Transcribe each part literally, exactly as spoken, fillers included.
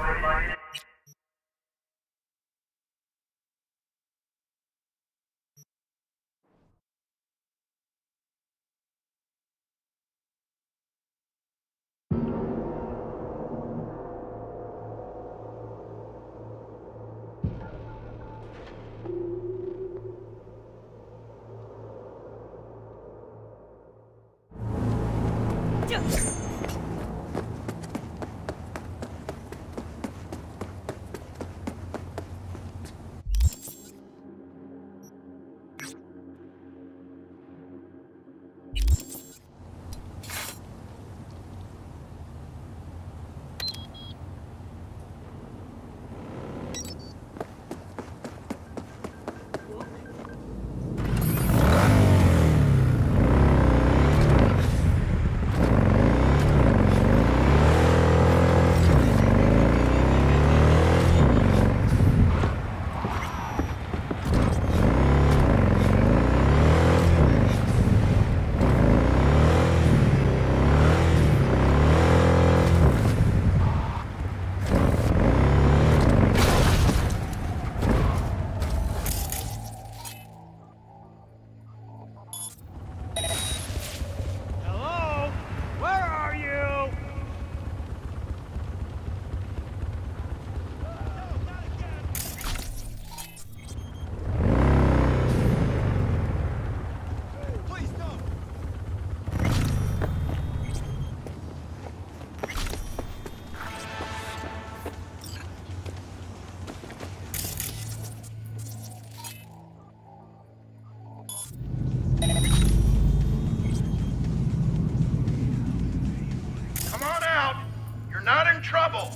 Trouble!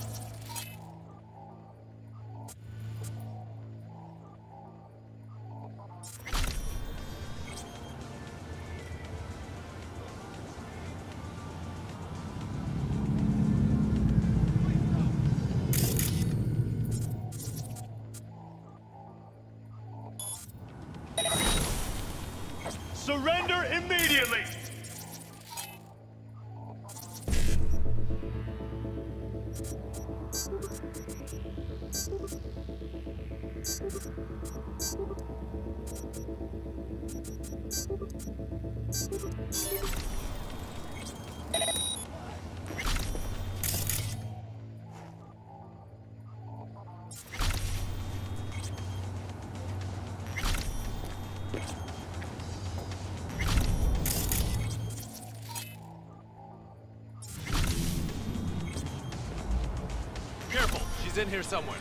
Surrender immediately! Careful, she's in here somewhere.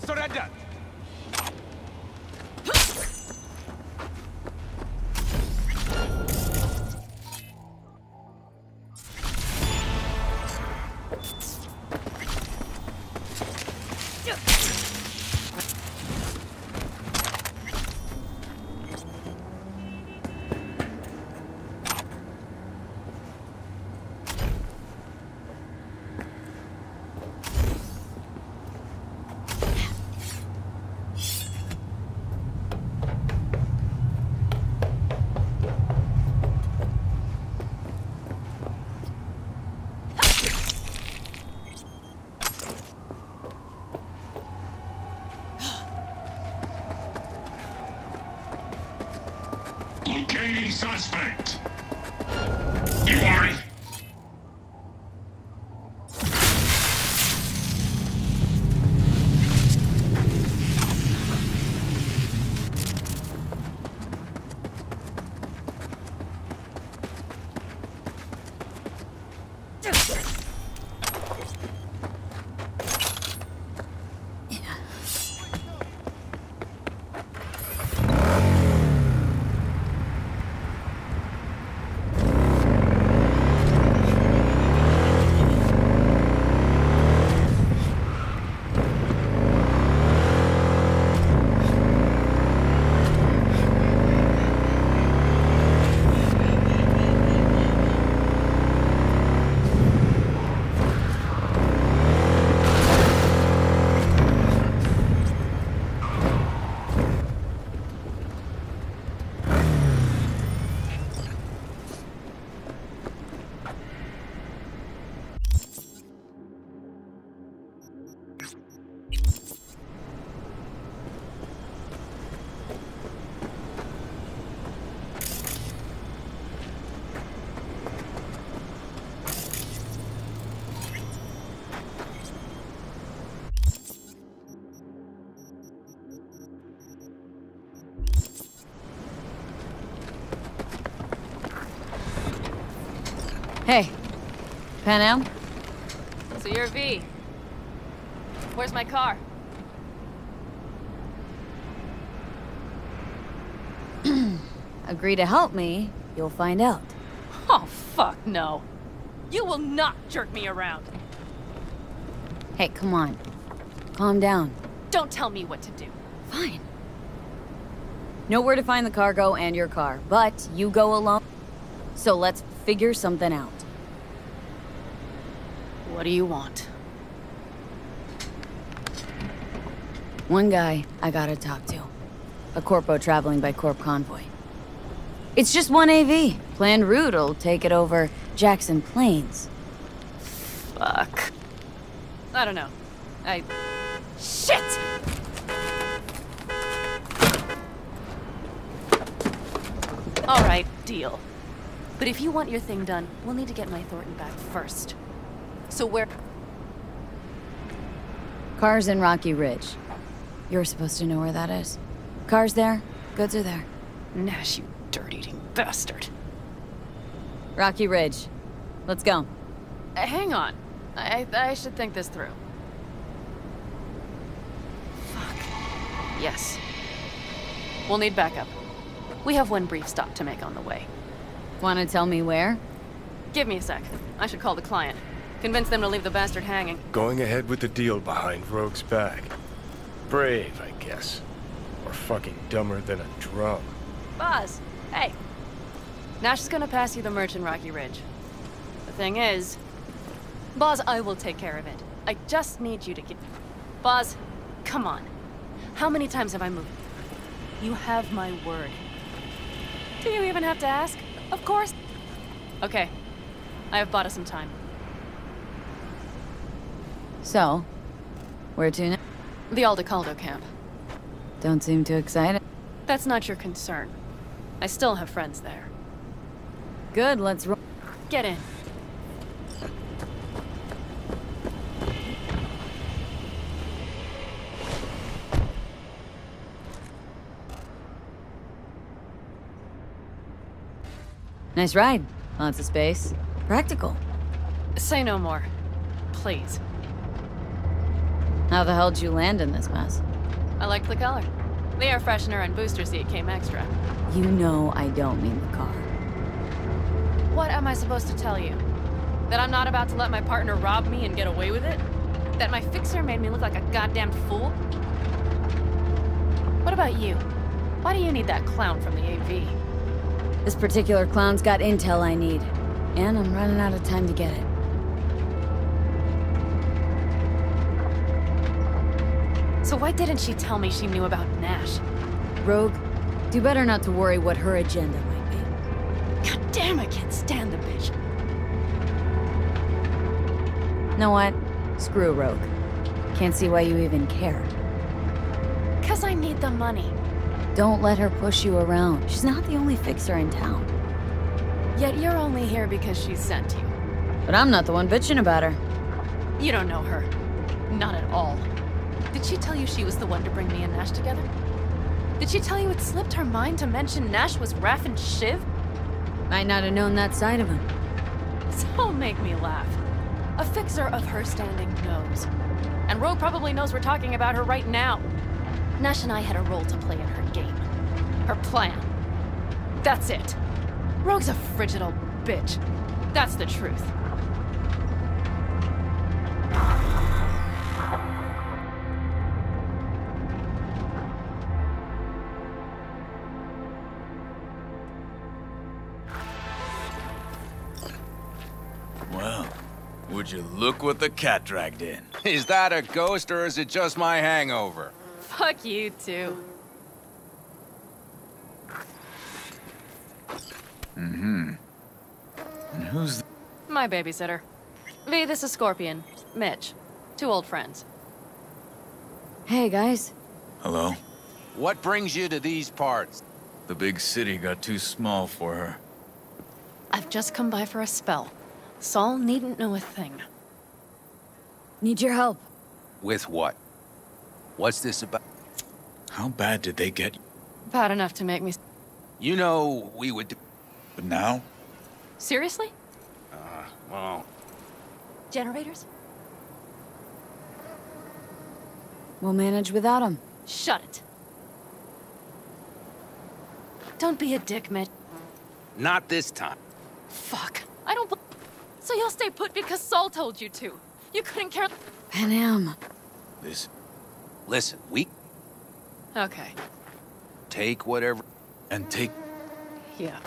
Surrender! Locating suspect. You are it. Hey, Panam? So you're V. Where's my car? Agree to help me, you'll find out. Oh, fuck no. You will not jerk me around. Hey, come on. Calm down. Don't tell me what to do. Fine. Know where to find the cargo and your car, but you go alone. So let's figure something out. What do you want? One guy I gotta talk to. A corpo traveling by Corp convoy. It's just one A V. Planned route'll take it over Jackson Plains. Fuck. I don't know. I... Shit! Alright, deal. But if you want your thing done, we'll need to get my Thornton back first. So where... Car's in Rocky Ridge. You're supposed to know where that is. Car's there, goods are there. Nash, you dirt-eating bastard. Rocky Ridge. Let's go. Uh, hang on. I, I should think this through. Fuck. Yes. We'll need backup. We have one brief stop to make on the way. Wanna tell me where? Give me a sec. I should call the client. Convince them to leave the bastard hanging. Going ahead with the deal behind Rogue's back. Brave, I guess. Or fucking dumber than a drum. Boz, hey. Nash is gonna pass you the merch in Rocky Ridge. The thing is... Boz, I will take care of it. I just need you to get... Boz, come on. How many times have I moved? You have my word. Do you even have to ask? Of course. Okay. I have bought us some time. So, where to now? The Aldecaldo camp. Don't seem too excited. That's not your concern. I still have friends there. Good, let's roll. Get in. Nice ride. Lots of space. Practical. Say no more. Please. How the hell did you land in this mess? I liked the color. The air freshener and booster seat came extra. You know I don't mean the car. What am I supposed to tell you? That I'm not about to let my partner rob me and get away with it? That my fixer made me look like a goddamn fool? What about you? Why do you need that clown from the A V? This particular clown's got intel I need. And I'm running out of time to get it. So why didn't she tell me she knew about Nash? Rogue, do better not to worry what her agenda might be. God damn, I can't stand the bitch. Know what? Screw Rogue. Can't see why you even care. Cause I need the money. Don't let her push you around. She's not the only fixer in town. Yet you're only here because she sent you. But I'm not the one bitching about her. You don't know her. Not at all. Did she tell you she was the one to bring me and Nash together? Did she tell you it slipped her mind to mention Nash was Raph and Shiv? Might not have known that side of him. So make me laugh. A fixer of her standing knows. And Rogue probably knows we're talking about her right now. Nash and I had a role to play in her game. Her plan. That's it. Rogue's a frigid old bitch. That's the truth. Well, would you look what the cat dragged in? Is that a ghost or is it just my hangover? Fuck you too. Mm-hmm. And who's... My babysitter. V, this is Scorpion. Mitch. Two old friends. Hey, guys. Hello? What brings you to these parts? The big city got too small for her. I've just come by for a spell. Saul needn't know a thing. Need your help. With what? What's this about? How bad did they get you? Bad enough to make me... You know, we would do... But now? Seriously? Uh, well... Generators? We'll manage without him. Shut it. Don't be a dick, Mitch. Not this time. Fuck. I don't... bel- So you'll stay put because Saul told you to. You couldn't care... Panam. This... Listen, we Okay. take whatever... And take... Yeah.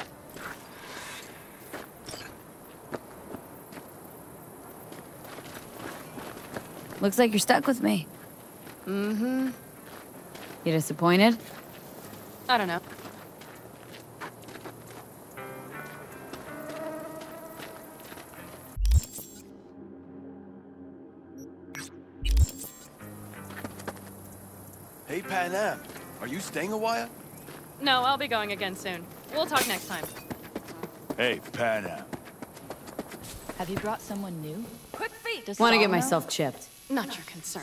Looks like you're stuck with me. Mm-hmm. You disappointed? I don't know. Hey, Panam, are you staying a while? No, I'll be going again soon. We'll talk next time. Hey, Panam. Have you brought someone new? Quick feet! Does Want to Saul get know? myself chipped. Not your concern.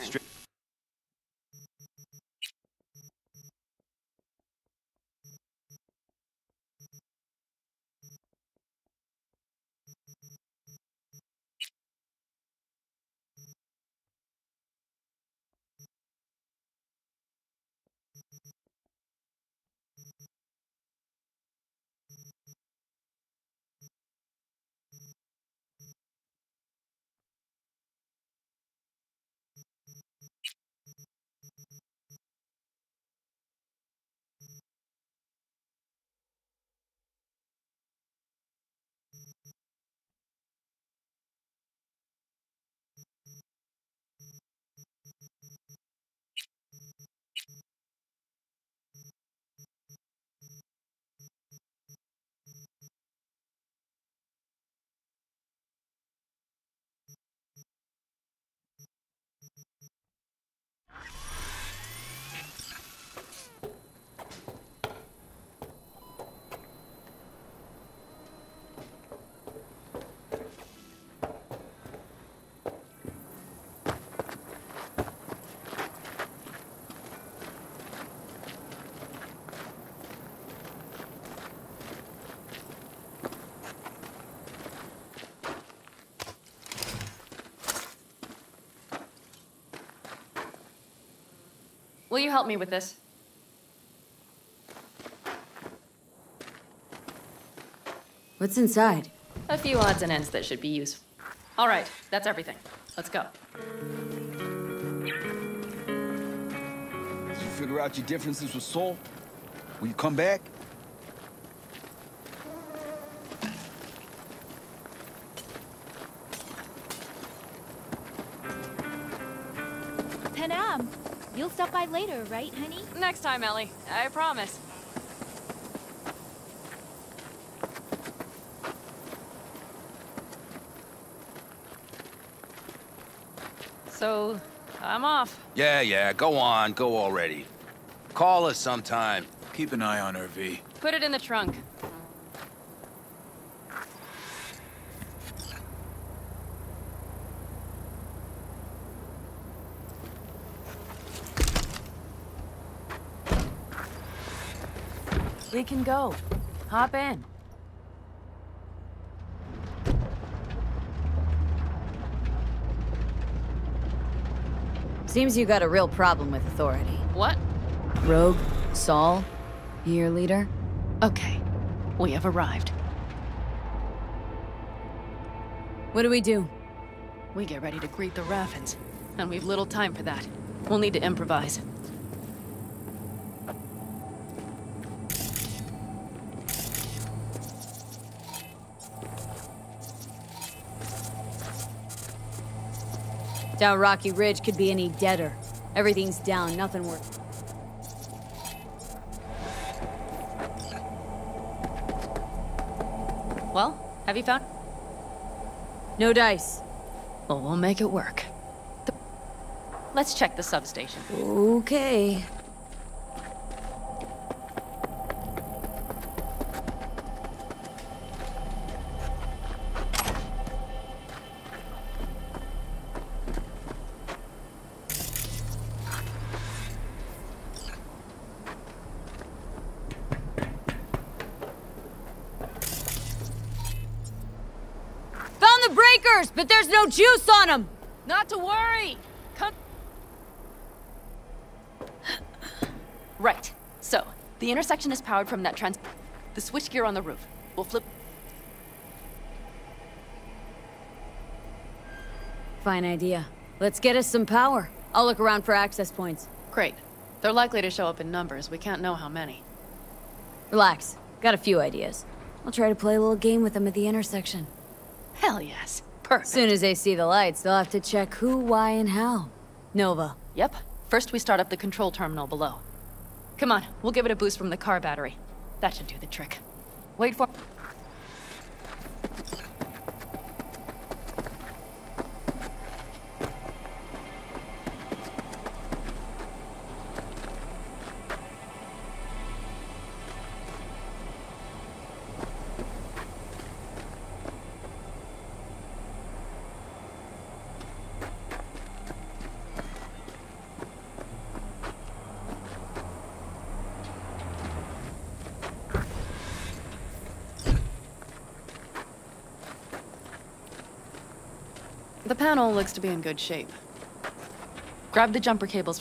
will you help me with this? What's inside? A few odds and ends that should be useful. All right, that's everything. Let's go. Did you figure out your differences with Saul? Will you come back? Panam, you'll stop by later, right, honey? Next time, Ellie. I promise. So, I'm off. Yeah, yeah, go on, go already. Call us sometime. Keep an eye on her, V. Put it in the trunk. We can go. Hop in. Seems you got a real problem with authority. What? Rogue? Saul? Your leader? Okay. We have arrived. What do we do? We get ready to greet the Raffens. And we've little time for that. We'll need to improvise. Down Rocky Ridge could be any deader. Everything's down, nothing works. Well, have you found? No dice. Well, we'll make it work. The... Let's check the substation. Okay. But there's no juice on them! Not to worry! Come... Right. So, the intersection is powered from that trans... The switchgear on the roof. We'll flip... Fine idea. Let's get us some power. I'll look around for access points. Great. They're likely to show up in numbers. We can't know how many. Relax. Got a few ideas. I'll try to play a little game with them at the intersection. Hell yes. Perfect. Soon as they see the lights, they'll have to check who, why, and how. Nova. Yep. First we start up the control terminal below. Come on, we'll give it a boost from the car battery. That should do the trick. Wait for... The panel looks to be in good shape. Grab the jumper cables.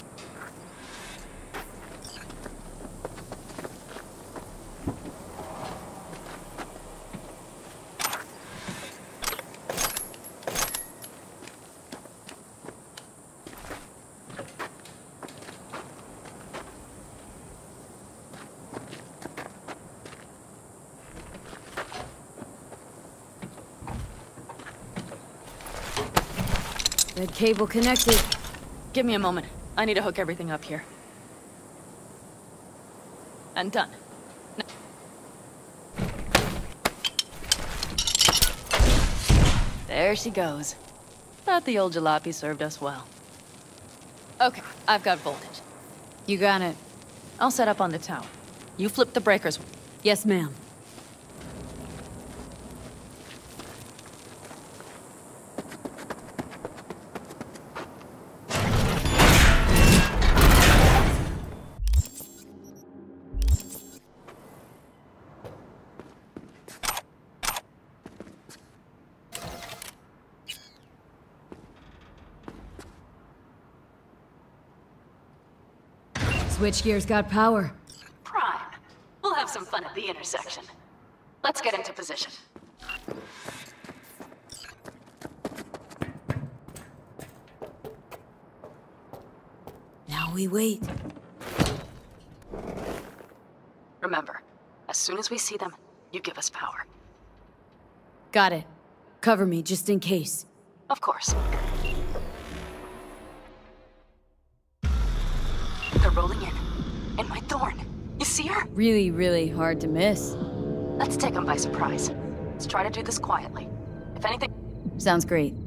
Red cable connected. Give me a moment. I need to hook everything up here. And done. Now there she goes. Thought the old jalopy served us well. Okay, I've got voltage. You got it. I'll set up on the tower. You flip the breakers. Yes, ma'am. Switchgear's got power. Prime. We'll have some fun at the intersection. Let's get into position. Now we wait. Remember, as soon as we see them, you give us power. Got it. Cover me, just in case. Of course. They're rolling in. In my thorn. You see her? Really, really hard to miss. Let's take them by surprise. Let's try to do this quietly. If anything... Sounds great.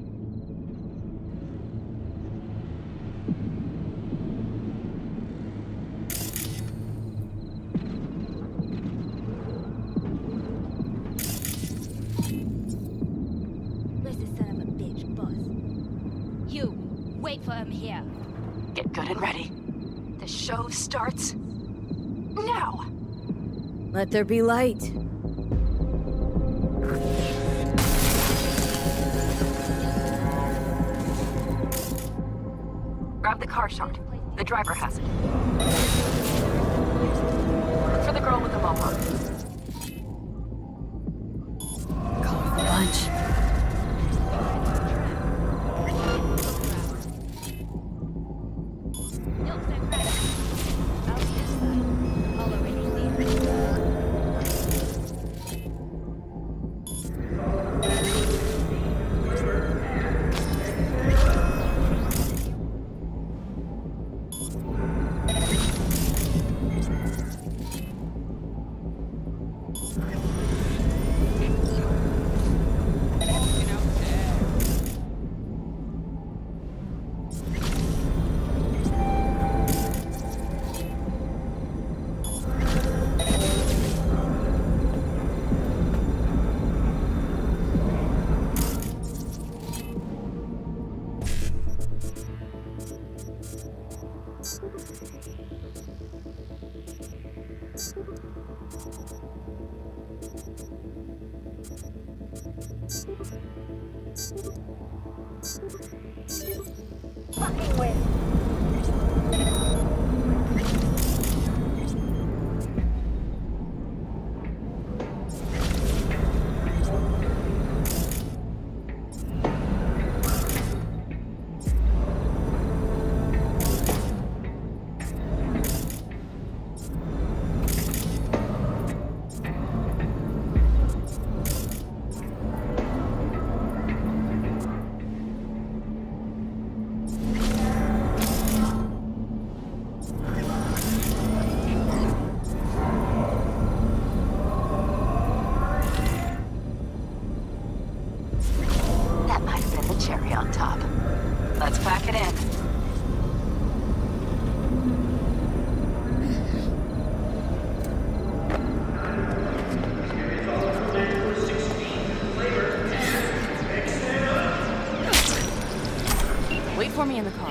Where's the son of a bitch, boss? You, wait for him here. Get good and ready. The show starts... now! Let there be light. Grab the car shot. The driver has it. For the girl with the mohawk. Colorful bunch. Fucking win. Wait for me in the car.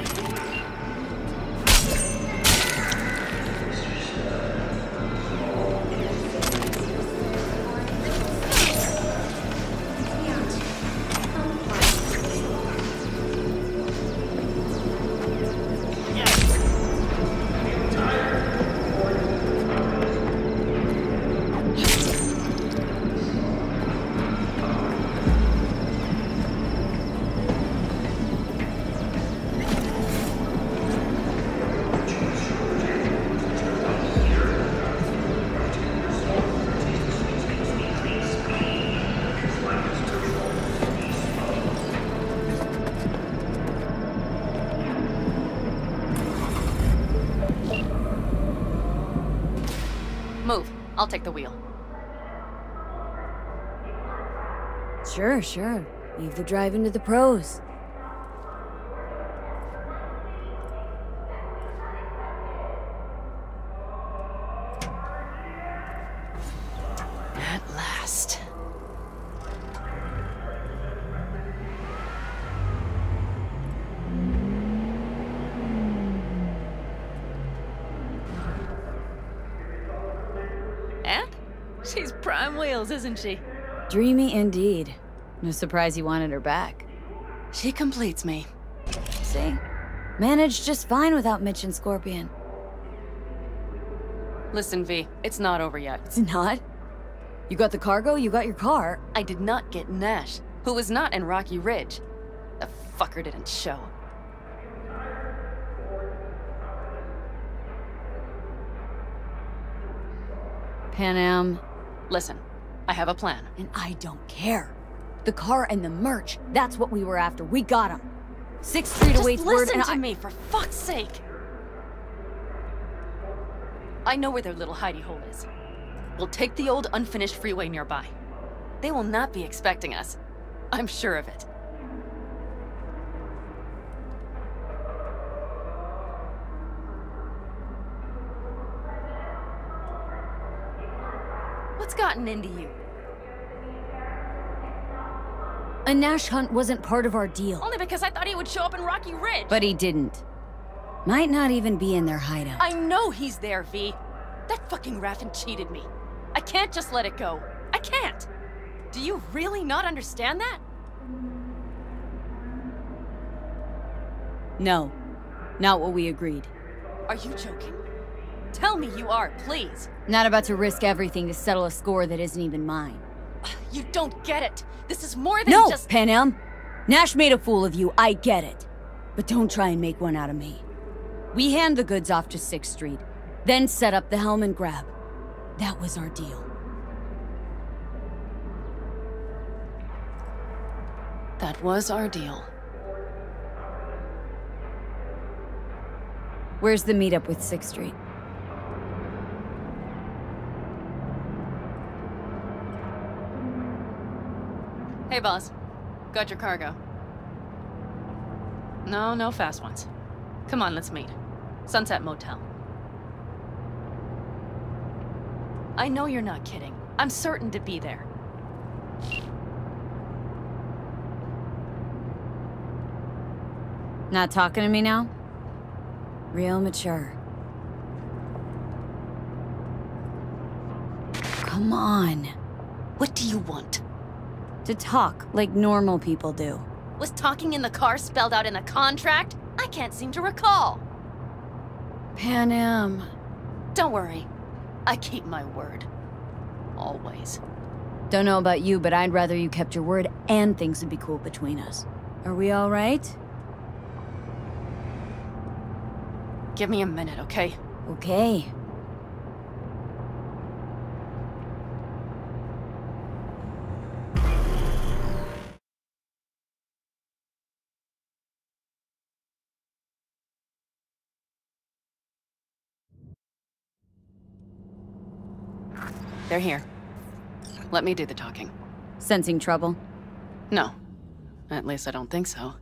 Move. I'll take the wheel. Sure, sure. Leave the driving to the pros. At last. And? She's prime wheels, isn't she? Dreamy indeed. No surprise you wanted her back. She completes me. See? Managed just fine without Mitch and Scorpion. Listen, V, it's not over yet. It's not. You got the cargo, you got your car. I did not get Nash, who was not in Rocky Ridge. The fucker didn't show. Panam. Listen, I have a plan. And I don't care. The car and the merch, that's what we were after. We got them. Sixth Street Just awaits word listen and to I- me, for fuck's sake! I know where their little hidey hole is. We'll take the old unfinished freeway nearby. They will not be expecting us. I'm sure of it. What's gotten into you? A Nash hunt wasn't part of our deal. Only because I thought he would show up in Rocky Ridge. But he didn't. Might not even be in their hideout. I know he's there, V. That fucking Raffen cheated me. I can't just let it go. I can't. Do you really not understand that? No. Not what we agreed. Are you joking? Tell me you are, please. Not about to risk everything to settle a score that isn't even mine. You don't get it. This is more than no, just- Panam! Nash made a fool of you, I get it. But don't try and make one out of me. We hand the goods off to sixth Street, then set up the helm and grab. That was our deal. That was our deal. Where's the meetup with sixth Street? Hey, boss. Got your cargo. No, no fast ones. Come on, let's meet. Sunset Motel. I know you're not kidding. I'm certain to be there. Not talking to me now? Real mature. Come on. What do you want? To talk like normal people do. Was talking in the car spelled out in the contract? I can't seem to recall. Panam. Don't worry. I keep my word. Always. Don't know about you, but I'd rather you kept your word and things would be cool between us. Are we all right? Give me a minute, okay? Okay. They're here. Let me do the talking. Sensing trouble? No. At least I don't think so.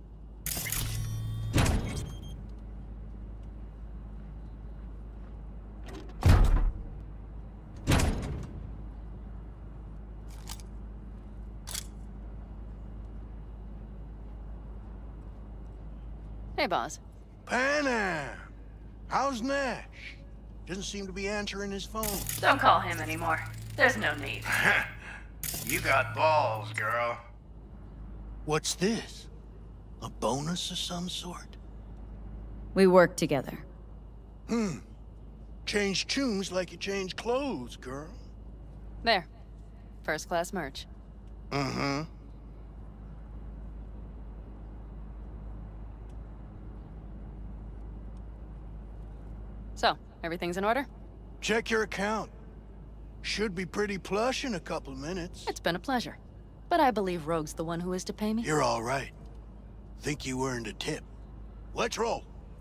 Hey, boss. Panam! How's Nash? Doesn't seem to be answering his phone. Don't call him anymore. There's no need. You got balls, girl. What's this? A bonus of some sort? We work together. Hmm. Change tunes like you change clothes, girl. There. First class merch. Mm-hmm. So, everything's in order? Check your account. Should be pretty plush in a couple of minutes. It's been a pleasure. But I believe Rogue's the one who is to pay me. You're all right. Think you earned a tip. Let's roll.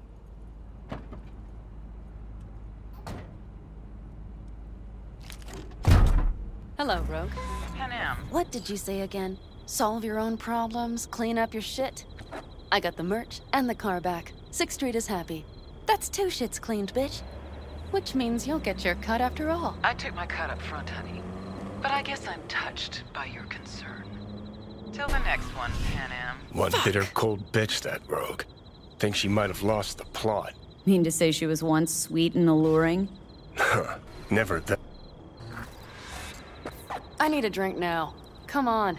Hello, Rogue. Panam. What did you say again? Solve your own problems, clean up your shit? I got the merch and the car back. Sixth Street is happy. That's two shits cleaned, bitch. Which means you'll get your cut after all. I took my cut up front, honey. But I guess I'm touched by your concern. Till the next one, Panam. One bitter, cold bitch, that Rogue. Think she might have lost the plot. Mean to say she was once sweet and alluring? Huh. Never that. I need a drink now. Come on.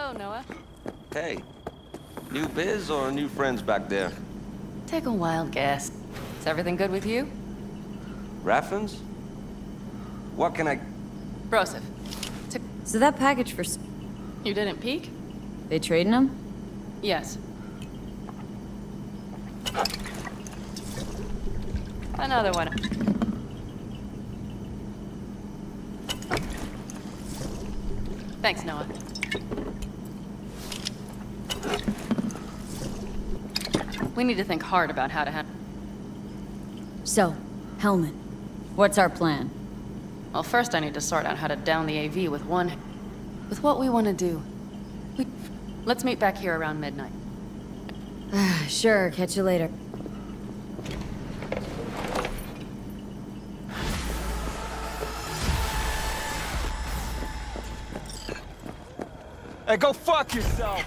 Hello, Noah. Hey, new biz or new friends back there? Take a wild guess. Is everything good with you? Raffins? What can I... Broseph. So that package for... You didn't peek? They trading them? Yes. Another one. Thanks, Noah. We need to think hard about how to handle... So, Hellman, what's our plan? Well, first I need to sort out how to down the A V with one... With what we want to do. We... Let's meet back here around midnight. Sure, catch you later. Hey, go fuck yourself!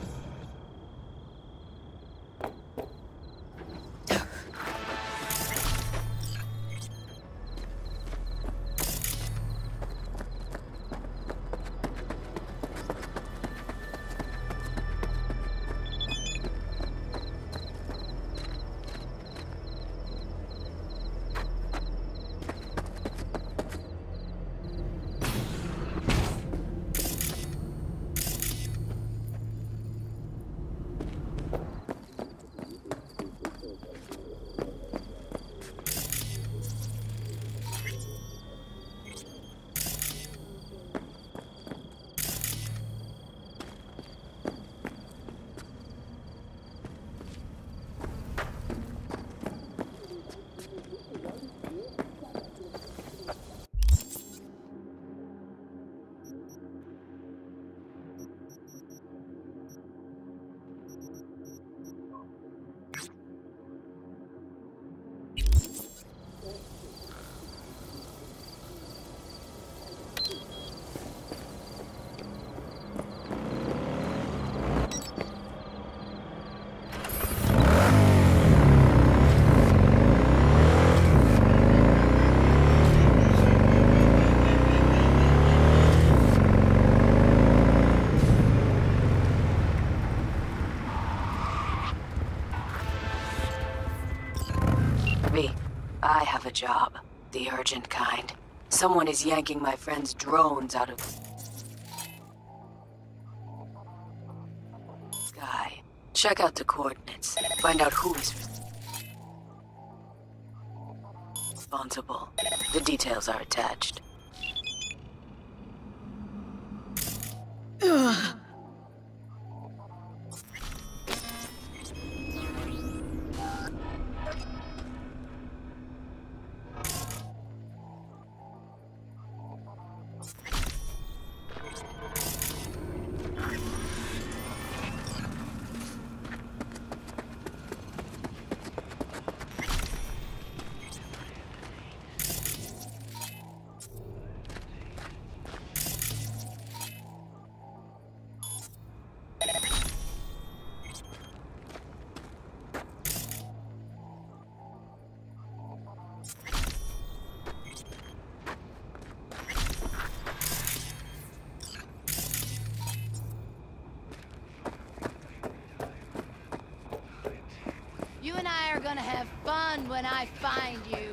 I have a job. The urgent kind. Someone is yanking my friend's drones out of... Sky. Check out the coordinates. Find out who is responsible. The details are attached. Ugh. You and I are gonna have fun when I find you.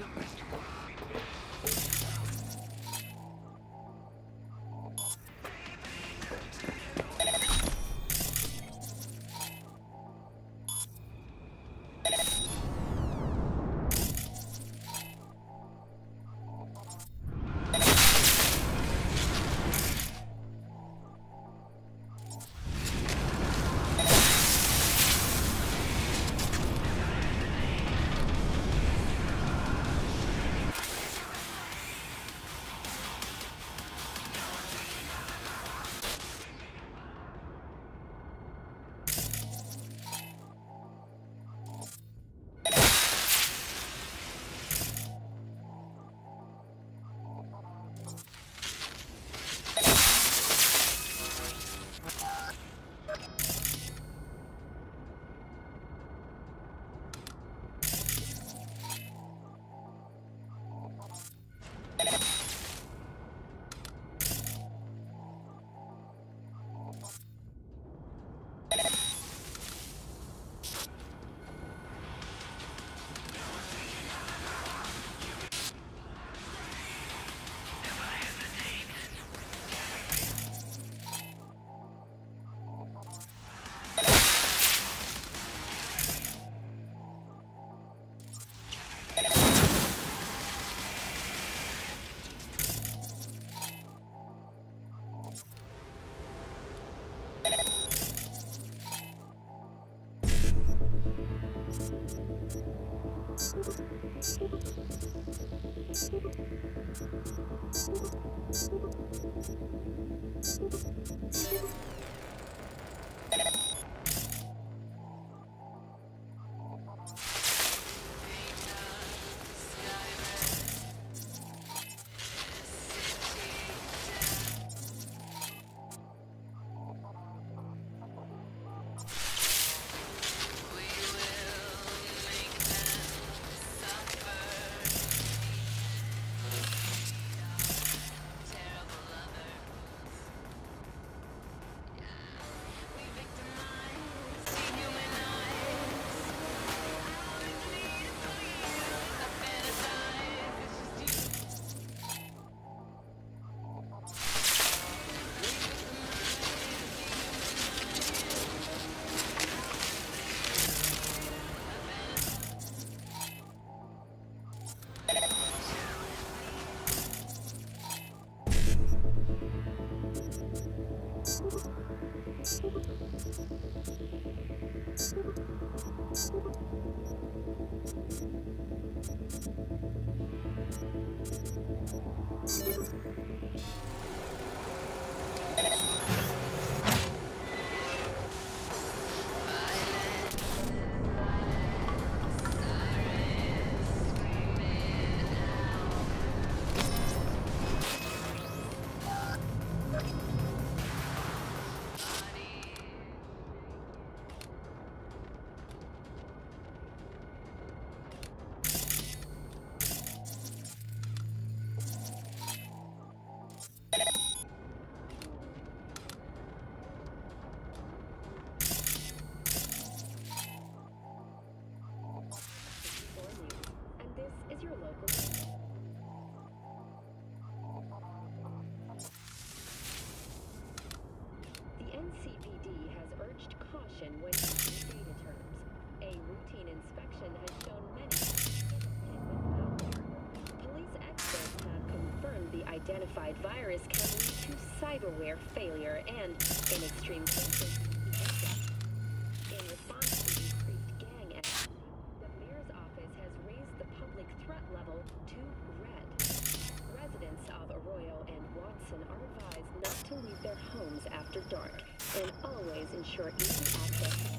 unidentified virus can lead to cyberware failure and, in extreme cases, death. In response to increased gang activity, the mayor's office has raised the public threat level to red. Residents of Arroyo and Watson are advised not to leave their homes after dark and always ensure easy access to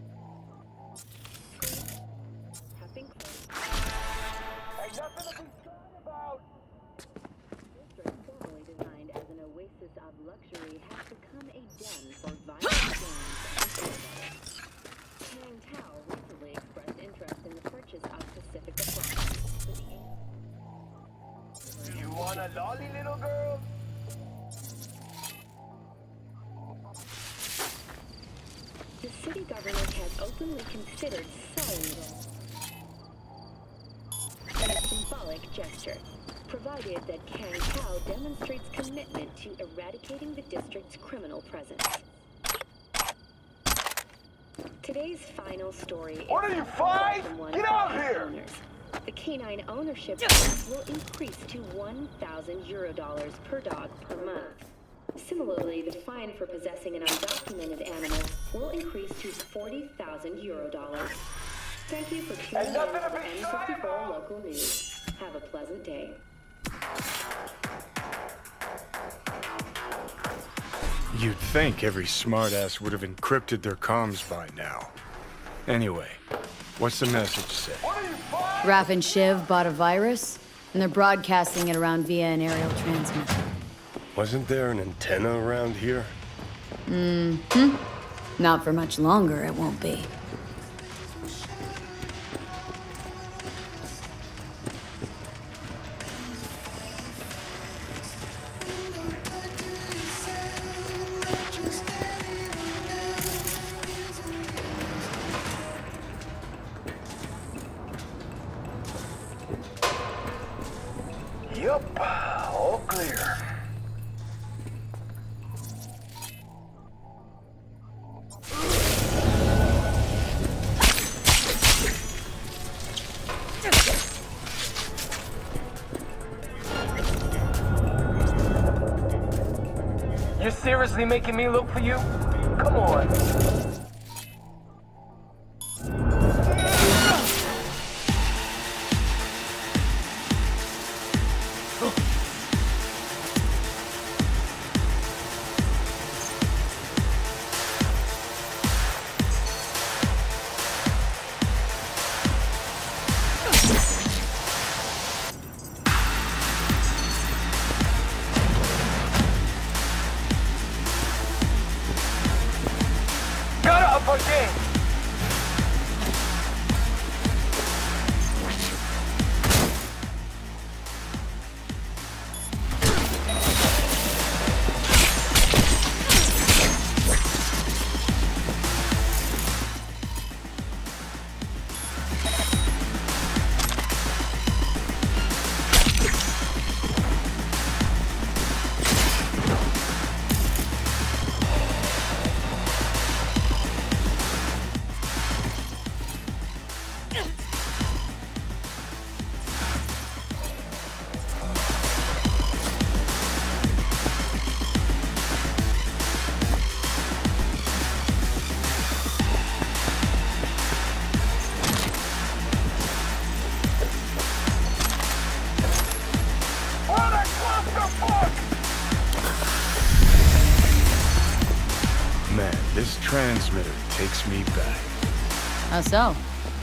schools have been closed. Hey, nothing to be scared about! The district, formerly designed as an oasis of luxury, has become a den for violent gangs and criminals. Kang Tao recently expressed interest in the purchase of Pacifica properties for the You want a lolly, little girl? The city government has openly considered selling them in a symbolic gesture, provided that Kang Tao demonstrates commitment to eradicating the district's criminal presence. Today's final story What are you, five? Get out here! Owners. The canine ownership price will increase to one thousand euro dollars per dog per month. Similarly, the fine for possessing an undocumented animal will increase to forty thousand euro dollars. Thank you for tuning in to the N fifty-four Local News. Have a pleasant day. You'd think every smartass would have encrypted their comms by now. Anyway, what's the message say? Raph and Shiv bought a virus, and they're broadcasting it around via an aerial transmitter. Wasn't there an antenna around here? Mm-hmm. Not for much longer, it won't be. Yup, all clear. You're seriously making me look for you? Come on. Man, this transmitter takes me back. How so?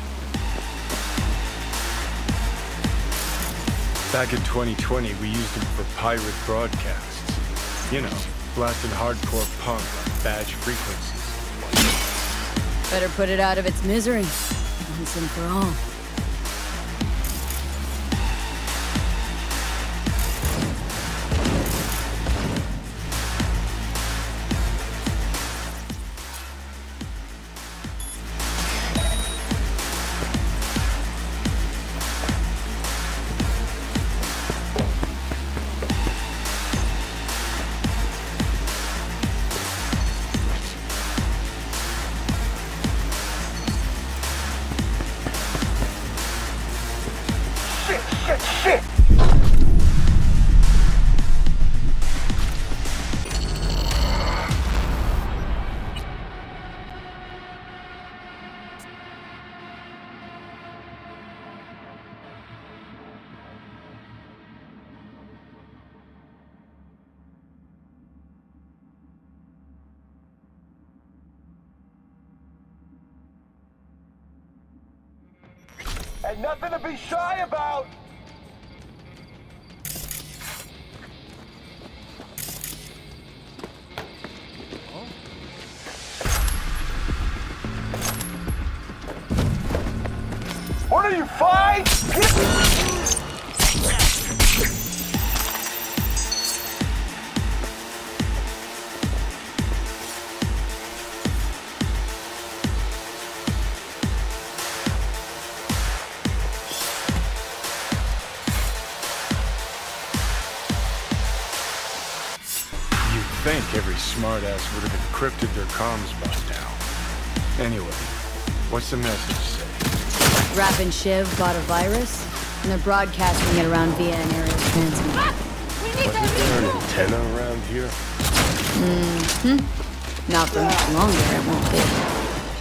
Back in twenty twenty, we used them for pirate broadcasts. You know, blasting hardcore punk on badge frequencies. Better put it out of its misery, once and for all. Ain't nothing to be shy about! What are you, five? Think every smartass would have encrypted their comms by now. Anyway, what's the message say? Rapp and Shiv bought a virus, and they're broadcasting it around via an aerial transmitter. Ah, we need Wasn't there an antenna around here? Mm-hmm. Not for much longer, it won't be.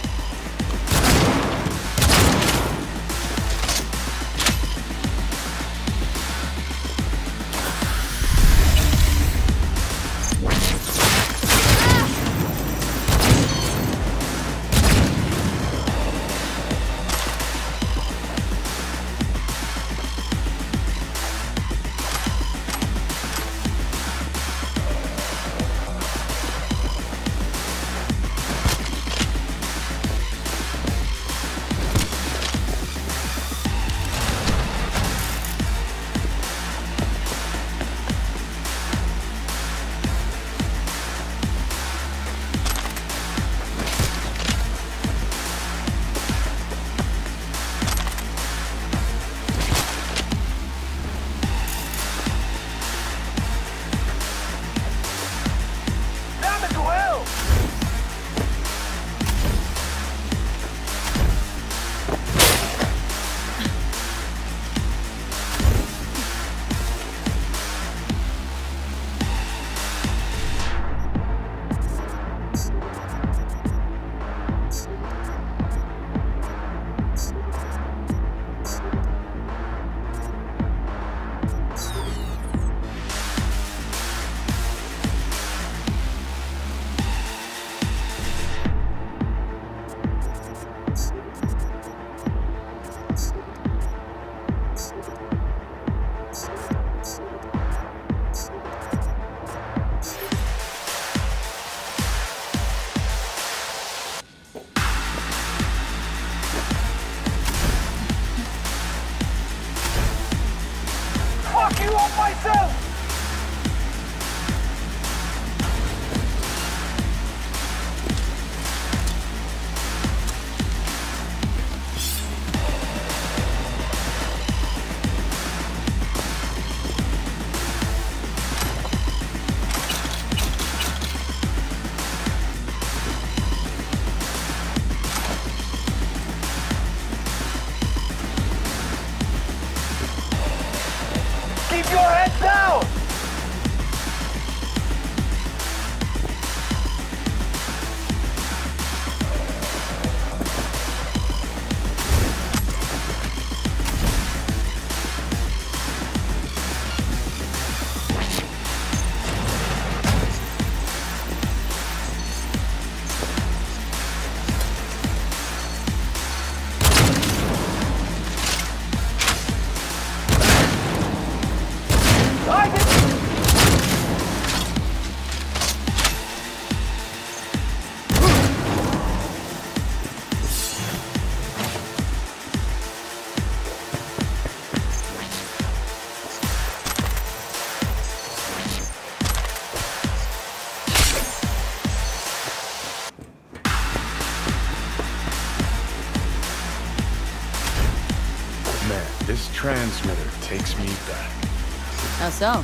This transmitter takes me back. How so?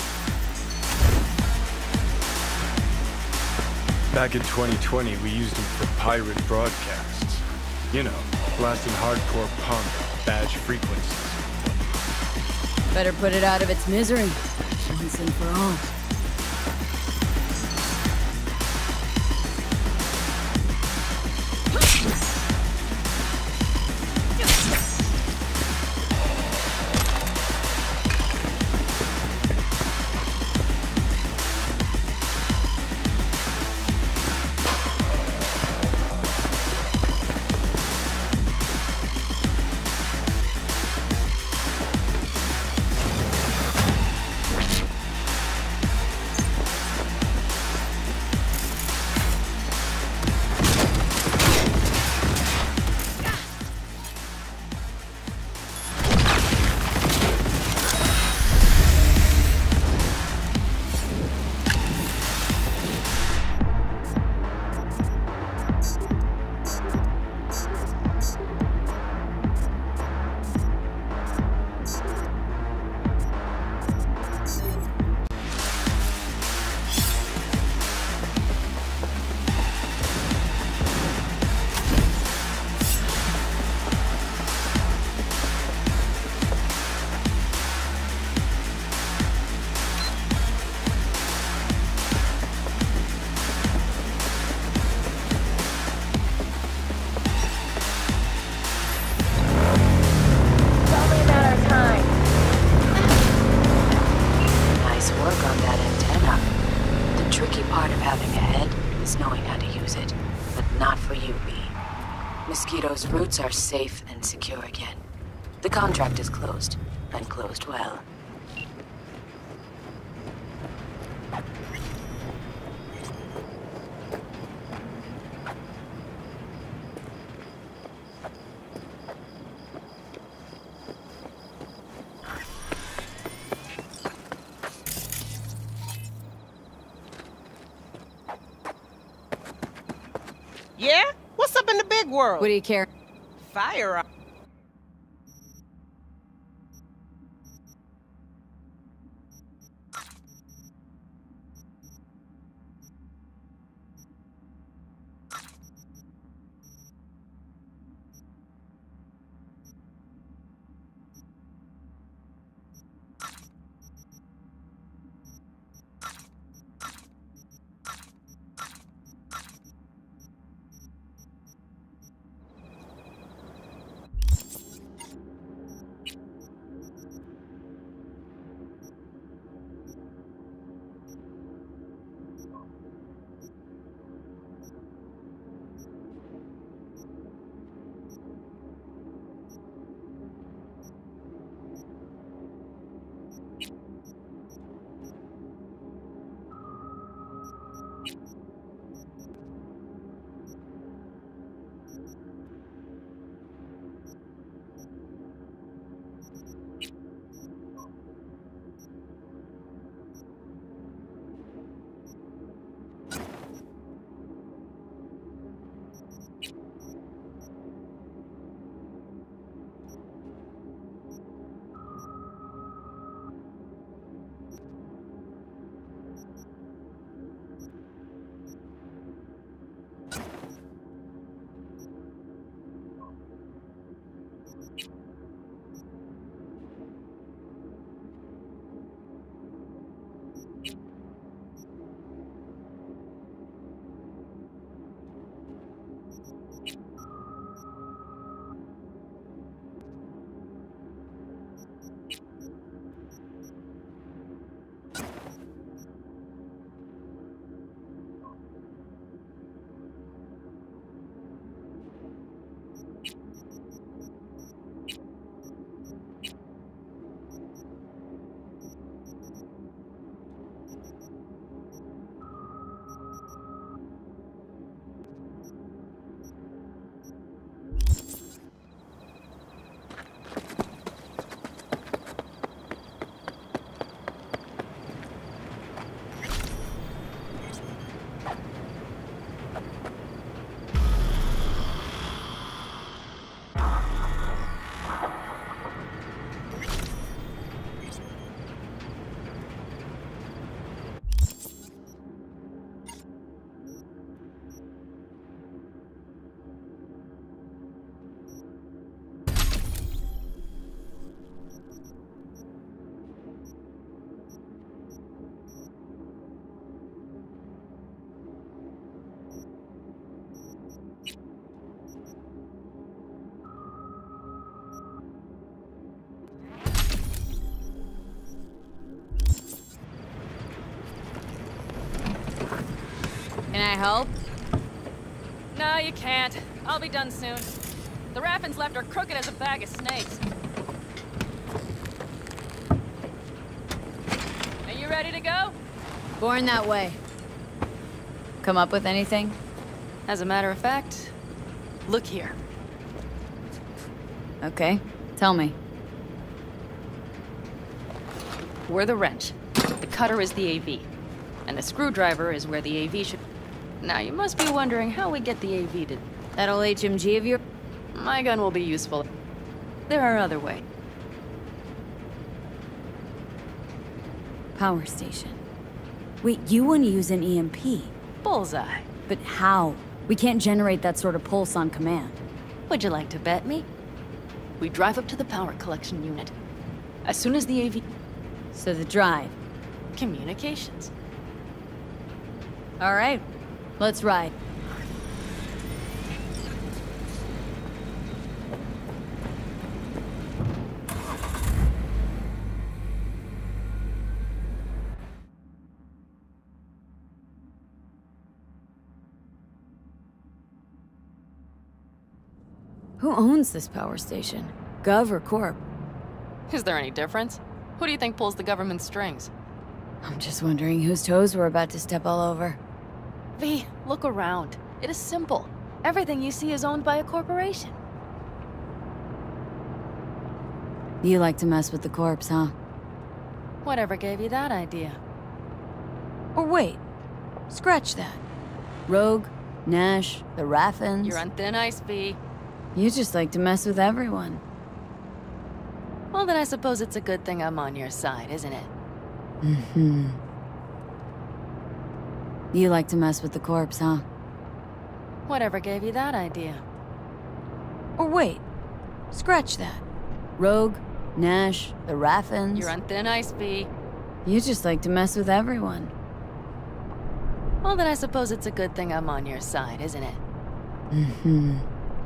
Back in twenty twenty, we used them for pirate broadcasts. You know, blasting hardcore punk, badge frequencies. Better put it out of its misery, once and for all. is knowing how to use it, but not for you, B. Mosquito's roots are safe and secure again. The contract is closed, and closed well. Yeah? What's up in the big world? What do you care? Fire. Can I help? No, you can't. I'll be done soon. The Raffins left her crooked as a bag of snakes. Are you ready to go? Born that way. Come up with anything? As a matter of fact, look here. Okay, tell me. We're the wrench. The cutter is the A V. And the screwdriver is where the A V should... Now, you must be wondering how we get the A V to... That old H M G of yours? My gun will be useful. There are other ways. Power station. Wait, you want to use an E M P? Bullseye. But how? We can't generate that sort of pulse on command. Would you like to bet me? We drive up to the power collection unit. As soon as the A V... So the drive. Communications. All right, let's ride. Who owns this power station? Gov or Corp? Is there any difference? Who do you think pulls the government's strings? I'm just wondering whose toes we're about to step all over. V, look around. It is simple. Everything you see is owned by a corporation. You like to mess with the Corps, huh? Whatever gave you that idea? Or wait, scratch that. Rogue, Nash, the Raffens. You're on thin ice, V. You just like to mess with everyone. Well, then I suppose it's a good thing I'm on your side, isn't it? Mm-hmm. You like to mess with the Corps, huh? Whatever gave you that idea? Or wait, scratch that. Rogue, Nash, the Raffens. You're on thin ice, V. You just like to mess with everyone. Well, then I suppose it's a good thing I'm on your side, isn't it? Mm-hmm.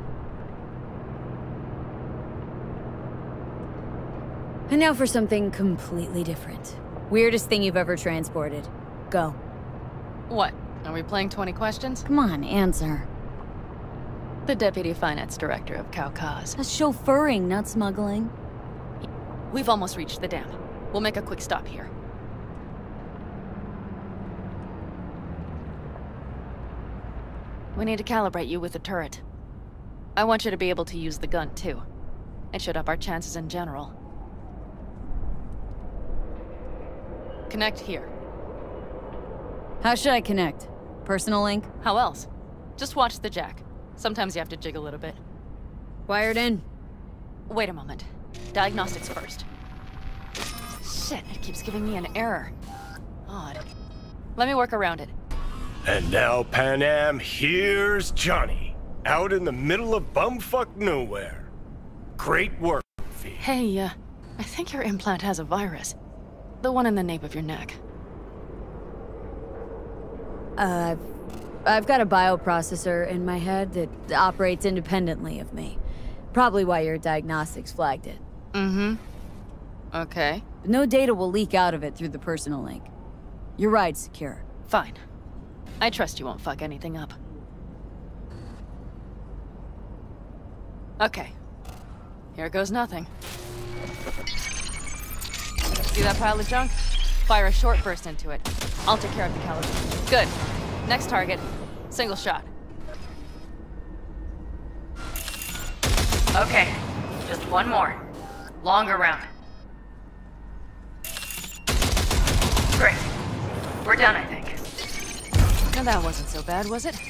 And now for something completely different. Weirdest thing you've ever transported. Go. What? Are we playing twenty questions? Come on, answer. The Deputy Finance Director of Kaukaz. That's chauffeuring, not smuggling. We've almost reached the dam. We'll make a quick stop here. We need to calibrate you with the turret. I want you to be able to use the gun, too. It should up our chances in general. Connect here. How should I connect? Personal link? How else? Just watch the jack. Sometimes you have to jig a little bit. Wired in. Wait a moment. Diagnostics first. Shit, it keeps giving me an error. Odd. Let me work around it. And now, Panam, here's Johnny. Out in the middle of bumfuck nowhere. Great work, V. Hey, uh, I think your implant has a virus. The one in the nape of your neck. Uh, I've, I've got a bioprocessor in my head that operates independently of me. Probably why your diagnostics flagged it. Mm-hmm. Okay. But no data will leak out of it through the personal link. Your ride's secure. Fine. I trust you won't fuck anything up. Okay. Here goes nothing. See that pile of junk? Fire a short burst into it. I'll take care of the calibration. Good. Next target. Single shot. Okay. Just one more. Longer round. Great. We're done, I think. Now that wasn't so bad, was it?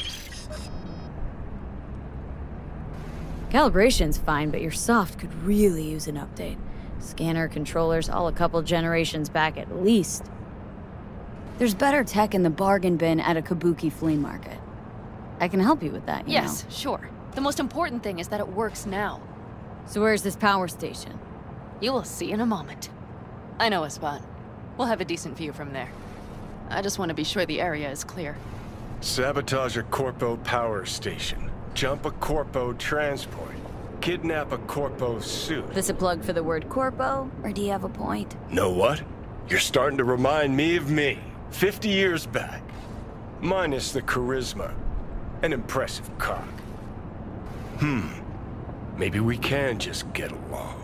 Calibration's fine, but your soft could really use an update. Scanner, controllers, all a couple generations back at least. There's better tech in the bargain bin at a Kabuki flea market. I can help you with that, you Yes, know. sure. The most important thing is that it works now. So where's this power station? You will see in a moment. I know a spot. We'll have a decent view from there. I just want to be sure the area is clear. Sabotage a Corpo power station. Jump a Corpo transport. Kidnap a Corpo suit. This a plug for the word Corpo, or do you have a point? Know what? You're starting to remind me of me, fifty years back. Minus the charisma. An impressive cock. Hmm. Maybe we can just get along.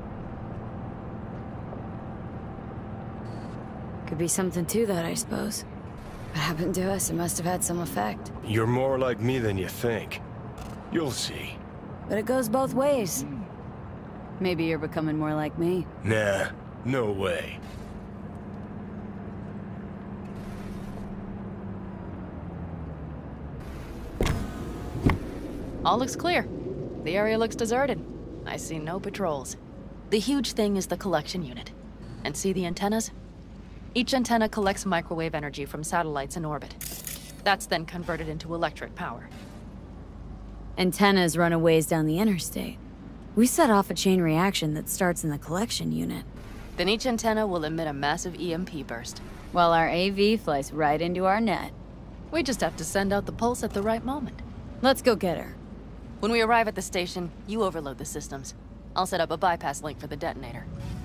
Could be something to that, I suppose. What happened to us? It must have had some effect. You're more like me than you think. You'll see. But it goes both ways. Maybe you're becoming more like me. Nah, no way. All looks clear. The area looks deserted. I see no patrols. The huge thing is the collection unit. And see the antennas? Each antenna collects microwave energy from satellites in orbit. That's then converted into electric power. Antennas run a ways down the interstate. We set off a chain reaction that starts in the collection unit. Then each antenna will emit a massive E M P burst. While our A V flies right into our net. We just have to send out the pulse at the right moment. Let's go get her. When we arrive at the station, you overload the systems. I'll set up a bypass link for the detonator.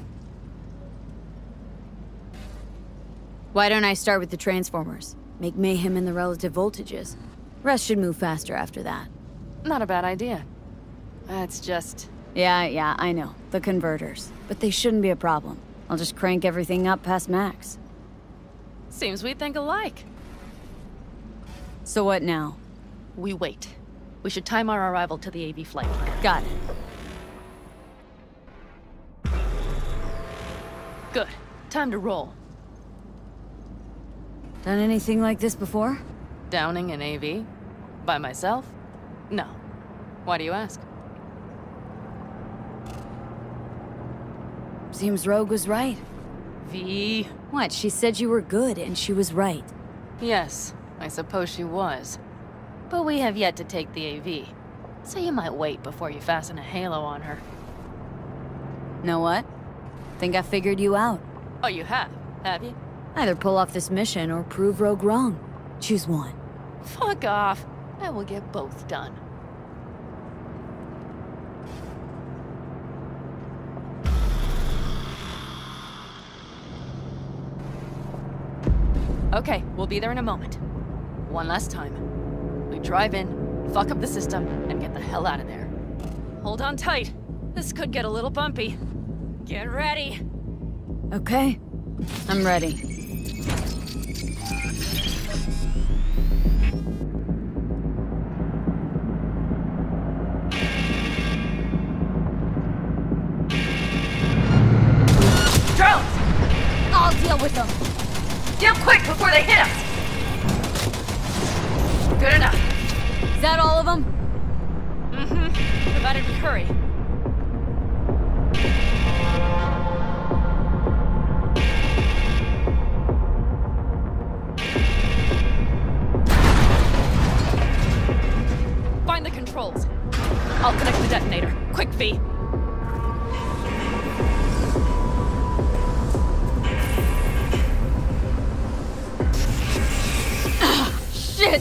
Why don't I start with the transformers? Make mayhem in the relative voltages. Rest should move faster after that. Not a bad idea. That's just... Yeah, yeah, I know. The converters. But they shouldn't be a problem. I'll just crank everything up past max. Seems we think alike. So what now? We wait. We should time our arrival to the A V flight plan. Got it. Good. Time to roll. Done anything like this before? Downing an A V? By myself? No. Why do you ask? Seems Rogue was right. V. What? She said you were good, and she was right. Yes, I suppose she was. But we have yet to take the A V, so you might wait before you fasten a halo on her. Know what? Think I figured you out. Oh, you have? Have you? Either pull off this mission or prove Rogue wrong. Choose one. Fuck off. I will get both done. Okay, we'll be there in a moment. One last time. We drive in, fuck up the system, and get the hell out of there. Hold on tight. This could get a little bumpy. Get ready. Okay. I'm ready. Drones! I'll deal with them. Get quick before they hit us! Good enough. Is that all of them? Mm-hmm. Provided we hurry. Find the controls. I'll connect the detonator. Quick, V. Shit!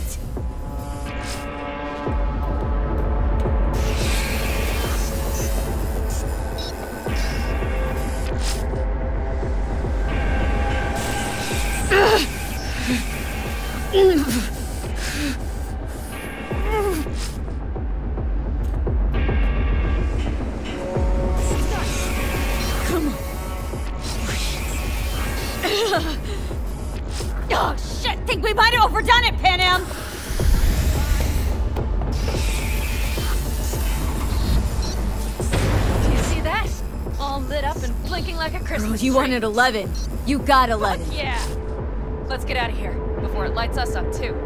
Come on. Oh, shit! Think we might have overdone it, Pan Am! Do you see that? All lit up and blinking like a Christmas Girl, tree. you wanted eleven. You got eleven. Fuck yeah! Let's get out of here, before it lights us up, too.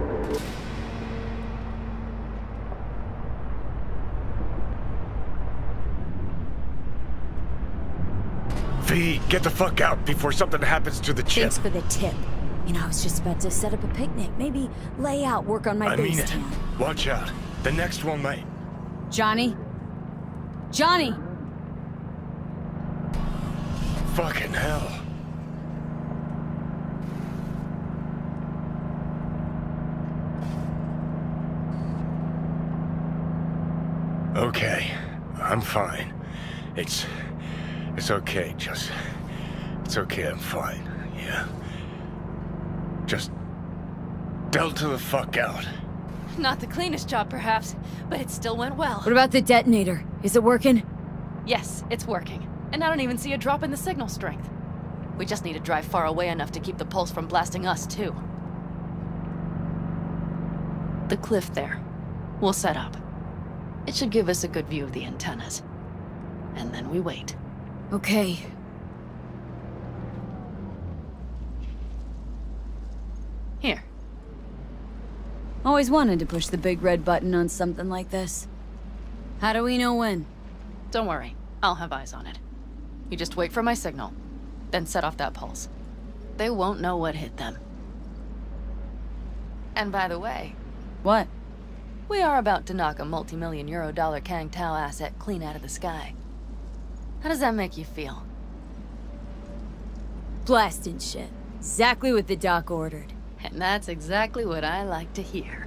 V, get the fuck out before something happens to the chip. Thanks for the tip. You know, I was just about to set up a picnic. Maybe lay out, work on my I base mean it. town. Watch out. The next one might. Johnny? Johnny! Fucking hell. Okay, I'm fine. It's... It's okay, just... It's okay, I'm fine, yeah. Just... Delta the fuck out. Not the cleanest job, perhaps, but it still went well. What about the detonator? Is it working? Yes, it's working. And I don't even see a drop in the signal strength. We just need to drive far away enough to keep the pulse from blasting us, too. The cliff there. We'll set up. It should give us a good view of the antennas. And then we wait. Okay. Here. Always wanted to push the big red button on something like this. How do we know when? Don't worry. I'll have eyes on it. You just wait for my signal, then set off that pulse. They won't know what hit them. And by the way... What? We are about to knock a multi-million euro dollar Kang Tao asset clean out of the sky. How does that make you feel? Blasting shit. Exactly what the doc ordered. And that's exactly what I like to hear.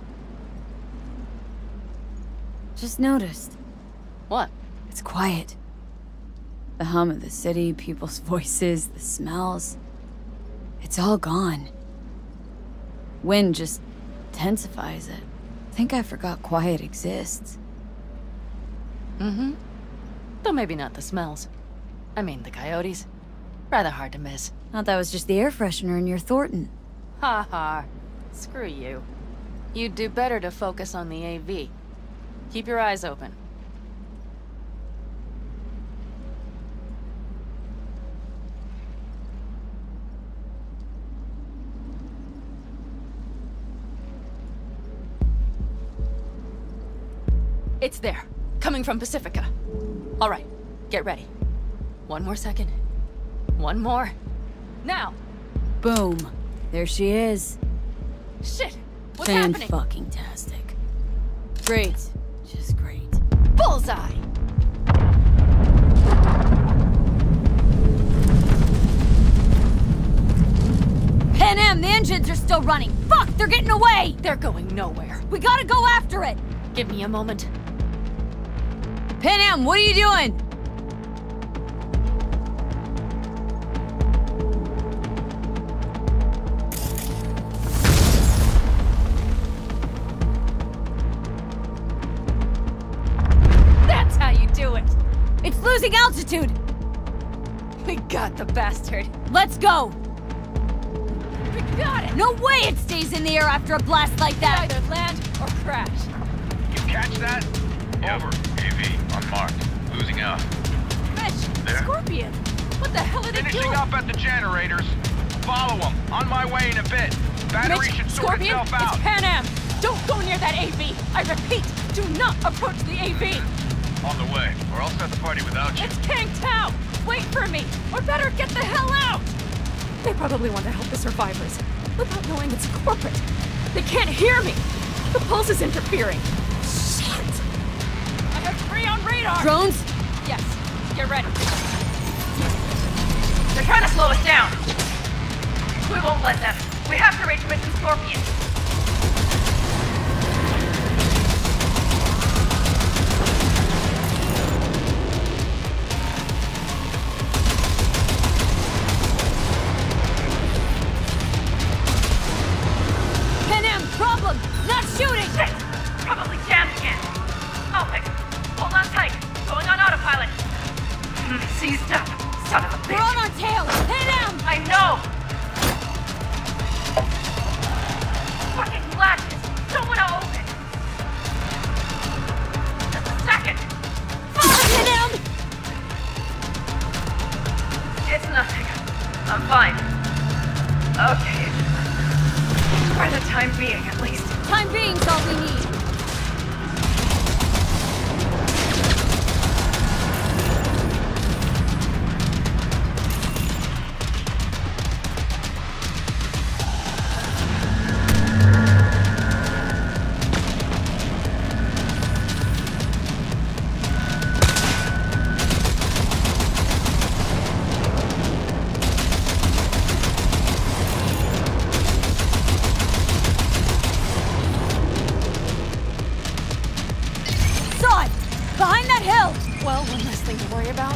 Just noticed. What? It's quiet. The hum of the city, people's voices, the smells. It's all gone. Wind just intensifies it. I think I forgot quiet exists. Mm-hmm. Though maybe not the smells. I mean, the coyotes. Rather hard to miss. Thought that was just the air freshener in your Thornton. Ha ha. Screw you. You'd do better to focus on the A V. Keep your eyes open. It's there. Coming from Pacifica. All right, get ready. One more second. One more. Now! Boom. There she is. Shit! What's happening? Fan-fucking-tastic. Great. Just great. Bullseye! Pan Am, the engines are still running! Fuck, they're getting away! They're going nowhere. We gotta go after it! Give me a moment. Pan Am, what are you doing? That's how you do it! It's losing altitude! We got the bastard. Let's go! We got it! No way it stays in the air after a blast like that! Either land or crash. You catch that? Over. A V, unmarked. Losing out. Mitch, There? Scorpion! What the hell are they Finishing doing? up at the generators. Follow them. On my way in a bit. Battery Mitch, should sort Scorpion, itself out. it's Pan Am! Don't go near that A V! I repeat, do not approach the A V! On the way, or I'll start the party without you. It's Kang Tao! Wait for me! Or better, get the hell out! They probably want to help the survivors, without knowing it's corporate. They can't hear me! The pulse is interfering. Shit! I have three on radar! Drones? Yes, get ready. They're trying to slow us down. We won't let them. We have to reach Mission Scorpion. Pan Am, problem! Not shooting! Shit! Probably jammed again. I'll fix it. Hold on tight. Going on autopilot. Mm, seized up. Son of a bitch. We're on our tail! Pan Am! I know! Fucking latches! Don't want to open! Just a second! Pan Am! It's nothing. I'm fine. Okay. For the time being, at least. Time being's all we need. Behind that hill! Well, one less thing to worry about.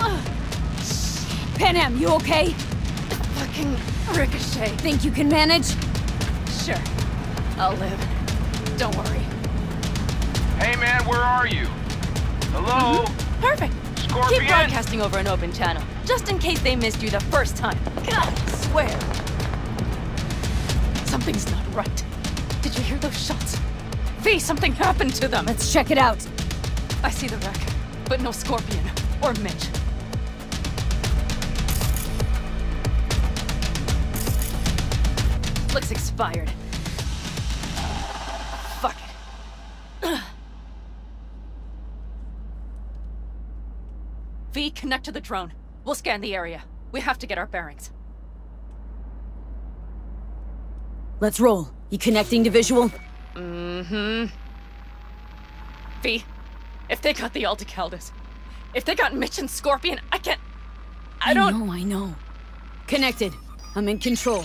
Pan Am, you okay? Fucking ricochet. Think you can manage? Sure. I'll live. Don't worry. Hey man, where are you? Hello? Mm-hmm. Perfect. Scorpion? Keep broadcasting over an open channel, just in case they missed you the first time. God, I swear. Something's not right. Did you hear those shots? V, something happened to them. Let's check it out. I see the wreck, but no Scorpion or Mitch. Looks expired. Fuck it. V, connect to the drone. We'll scan the area. We have to get our bearings. Let's roll. You connecting to visual? Mm-hmm. V, if they got the Aldecaldos, if they got Mitch and Scorpion, I can't... I don't... I know, I know. Connected. I'm in control.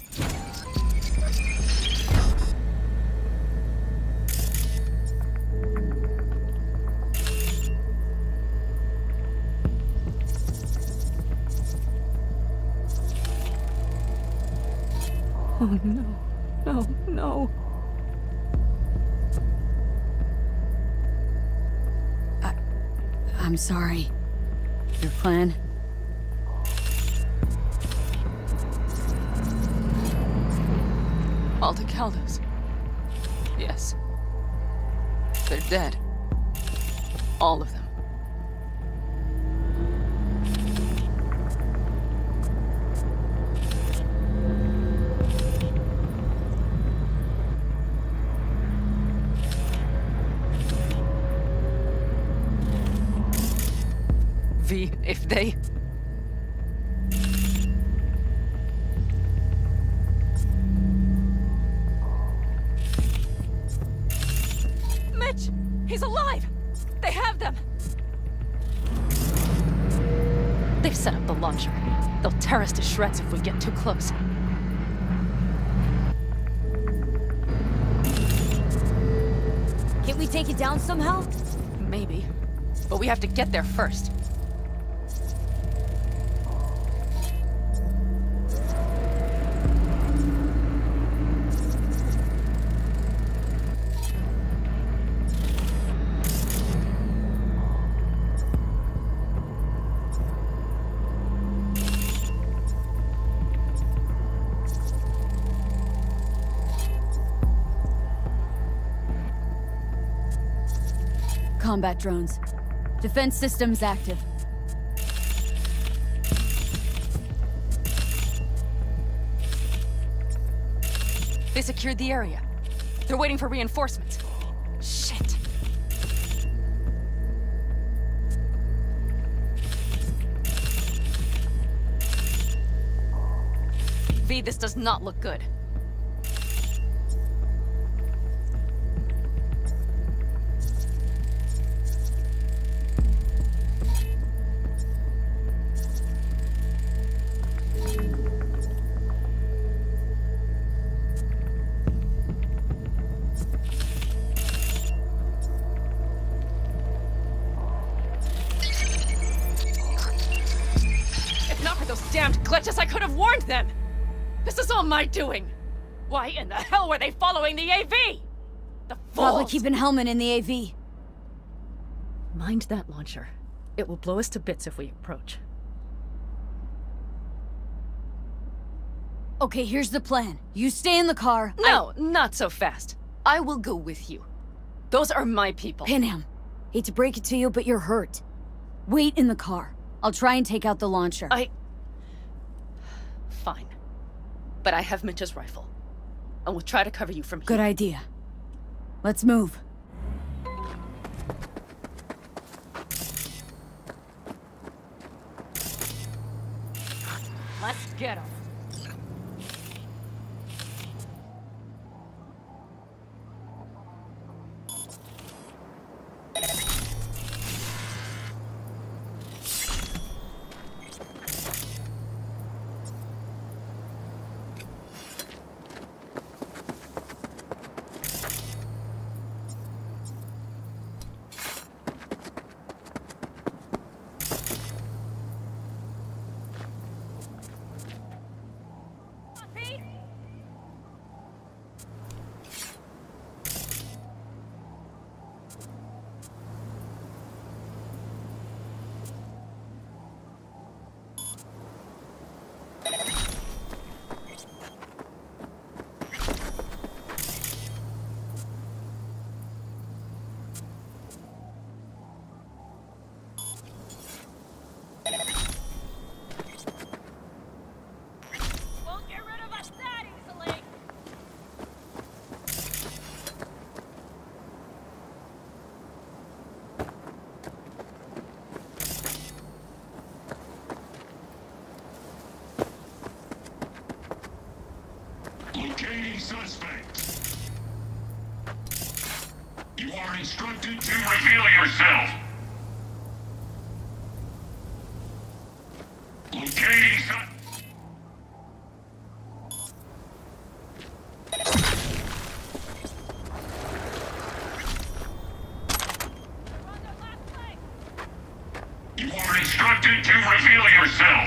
Oh no, no, no. I, I'm sorry. Your plan? Aldecaldos. Yes. They're dead. All of them. V, if they... Mitch! He's alive! They have them! They've set up the launcher. They'll tear us to shreds if we get too close. Can't we take it down somehow? Maybe. But we have to get there first. Combat drones. Defense systems active. They secured the area. They're waiting for reinforcements. Shit. V, this does not look good. Glitches, I could have warned them! This is all my doing! Why in the hell were they following the A V? The fools! Probably keeping Hellman in the A V. Mind that launcher. It will blow us to bits if we approach. Okay, here's the plan. You stay in the car. No, I... not so fast. I will go with you. Those are my people. Panam, hate to break it to you, but you're hurt. Wait in the car. I'll try and take out the launcher. I... Fine. But I have Mitch's rifle. And we'll try to cover you from here. Good idea. Let's move. Let's get him. Locating suspect. You are instructed to reveal yourself. Locating suspect. You are instructed to reveal yourself.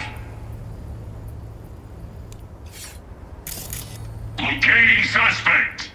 Locating suspect.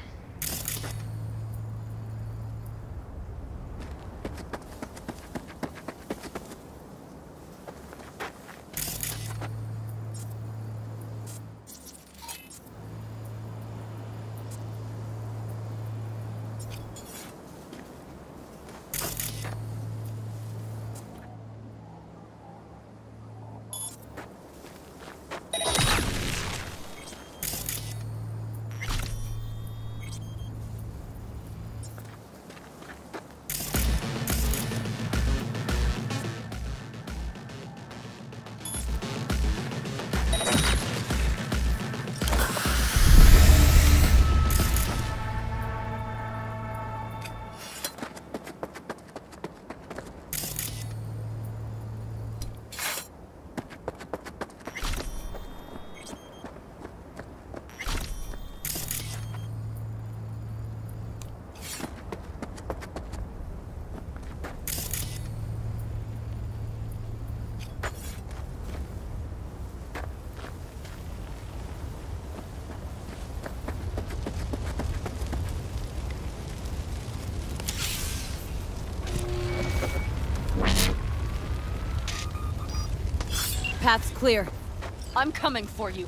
Path's clear. I'm coming for you.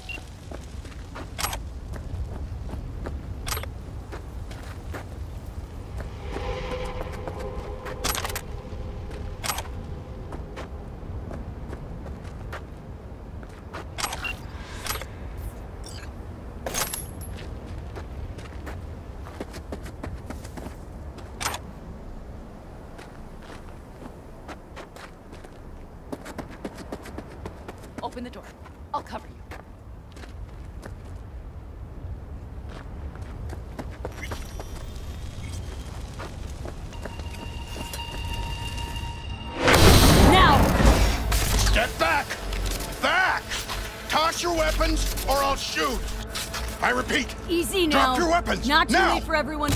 Open the door. I'll cover you. Now! Step back! Back! Toss your weapons, or I'll shoot! I repeat! Easy now. Drop your weapons! Not too now! late for everyone.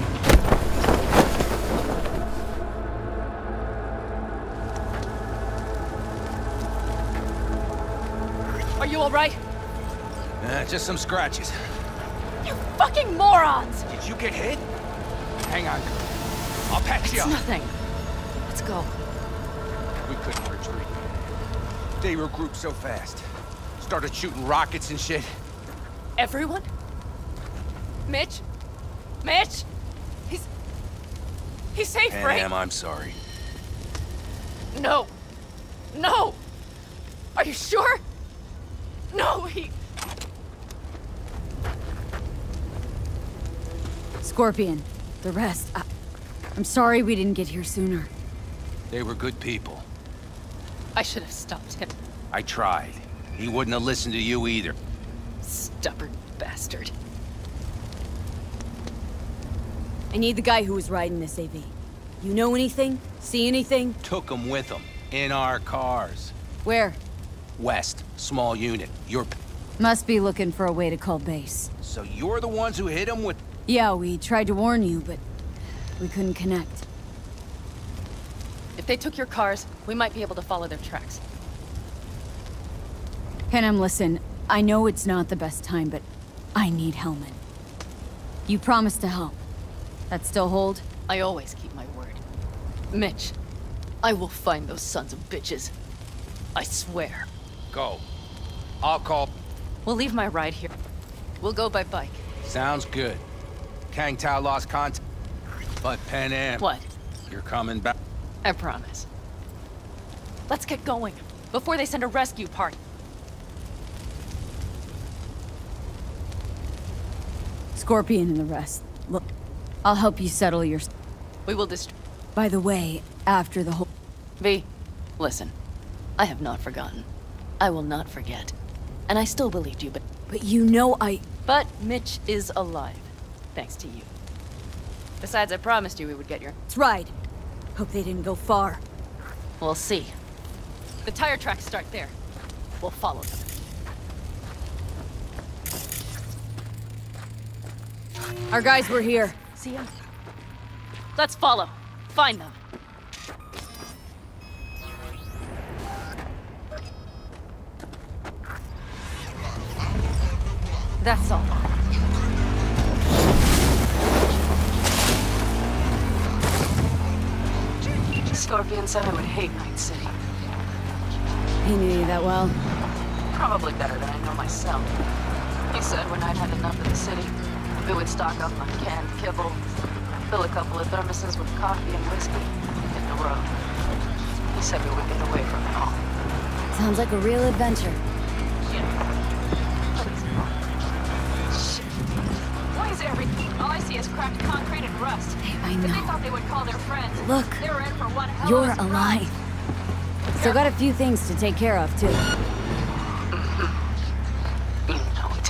Are you all right? Uh, just some scratches. You fucking morons! Did you get hit? Hang on. I'll patch you It's up. nothing. Let's go. We couldn't retreat. They regrouped so fast. Started shooting rockets and shit. Everyone? Mitch? Mitch? He's... He's safe, right? Pam, I'm sorry. No. No! Are you sure? No, he... Scorpion. The rest. I... I'm sorry we didn't get here sooner. They were good people. I should have stopped him. I tried. He wouldn't have listened to you either. Stubborn bastard. I need the guy who was riding this A V. You know anything? See anything? Took him with him. In our cars. Where? West. Small unit. You're... Must be looking for a way to call base. So you're the ones who hit him with... Yeah, we tried to warn you, but we couldn't connect. If they took your cars, we might be able to follow their tracks. Panem, listen. I know it's not the best time, but I need Hellman. You promised to help. That still hold? I always keep my word. Mitch, I will find those sons of bitches. I swear. Go. I'll call... We'll leave my ride here. We'll go by bike. Sounds good. Kang Tao lost contact. But Panem... What? You're coming back. I promise. Let's get going, before they send a rescue party. Scorpion and the rest. Look, I'll help you settle your... We will dist... By the way, after the whole... V, listen. I have not forgotten. I will not forget. And I still believed you, but... But you know I... But Mitch is alive. Thanks to you. Besides, I promised you we would get your... That's right. Hope they didn't go far. We'll see. The tire tracks start there. We'll follow them. Our guys were here. See them? Let's follow. Find them. That's all. Scorpion said I would hate Night City. He knew you that well. Probably better than I know myself. He said when I'd had enough of the city, we would stock up on canned kibble, fill a couple of thermoses with coffee and whiskey, hit the road. He said we would get away from it all. Sounds like a real adventure. Yeah. Shit. Why is everything? All I see is cracked concrete and rust. Hey, I If they know. thought they would call their friends. Look, They were in for one hell you're of a surprise. alive. Still got a few things to take care of, too. You know it.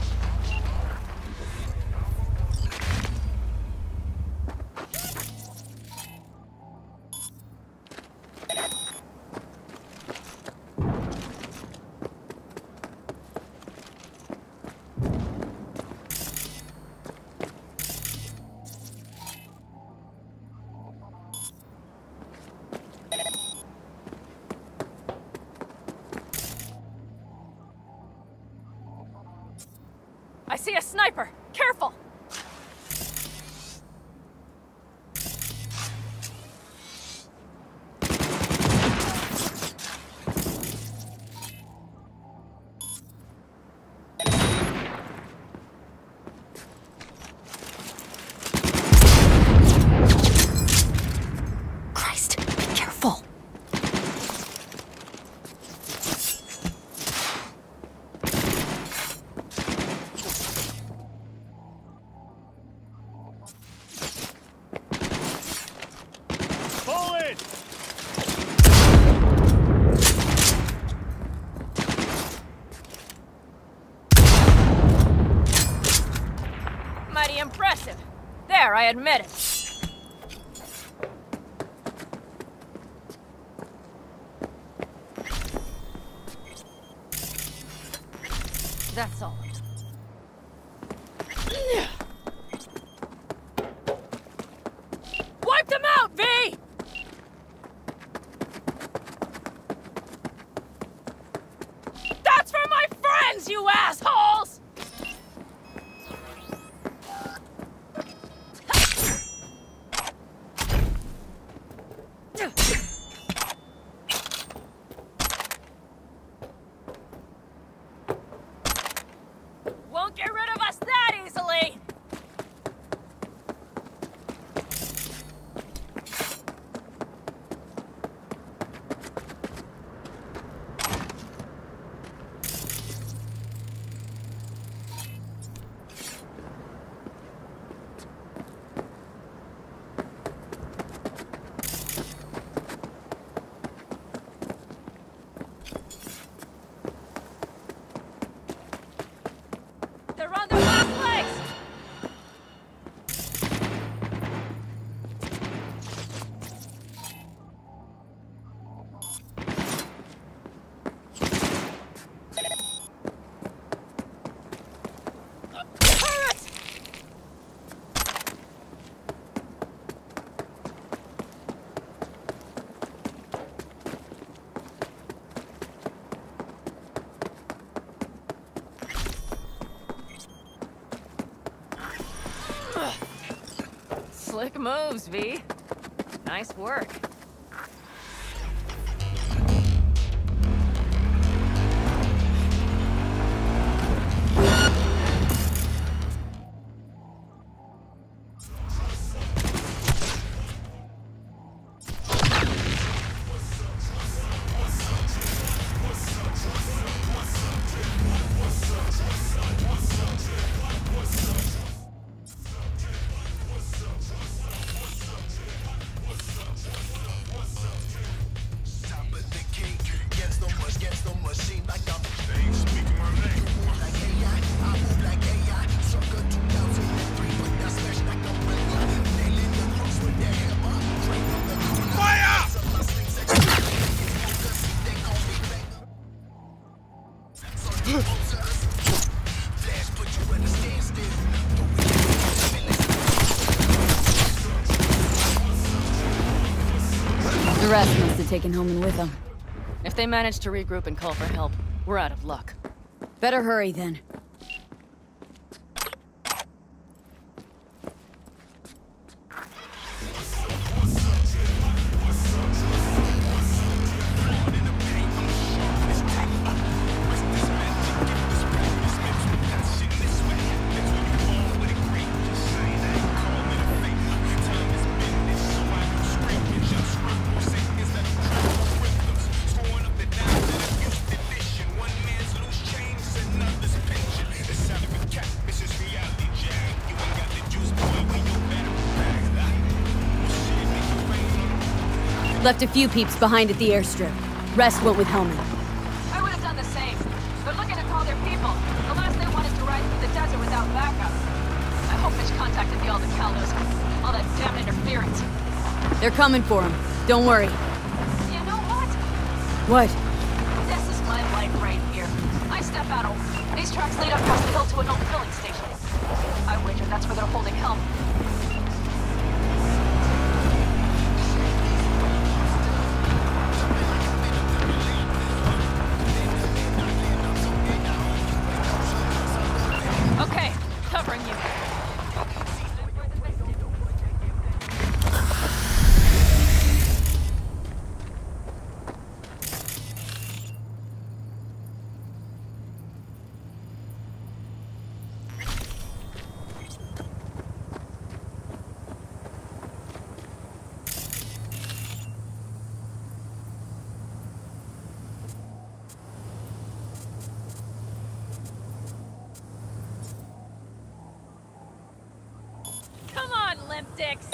I see a sniper. Careful. I admit it. That's all. Wipe them out, V! That's for my friends, you assholes! Won't get rid of us that easily! They're on their last legs! Turrets! Slick moves, V. Nice work. The rest must have taken Hellman with them. If they manage to regroup and call for help, we're out of luck. Better hurry then. Left a few peeps behind at the airstrip. Rest went with Hellman. I would have done the same. They're looking to call their people. The last they want is to ride through the desert without backup. I hope Mitch contacted the Aldecaldos. All that damn interference. They're coming for him. Don't worry. You know what? What? This is my life right here. I step out of... These tracks lead across the hill to an old filling station. I wager that's where they're holding Helm. Okay, covering you. Come on, limp dicks!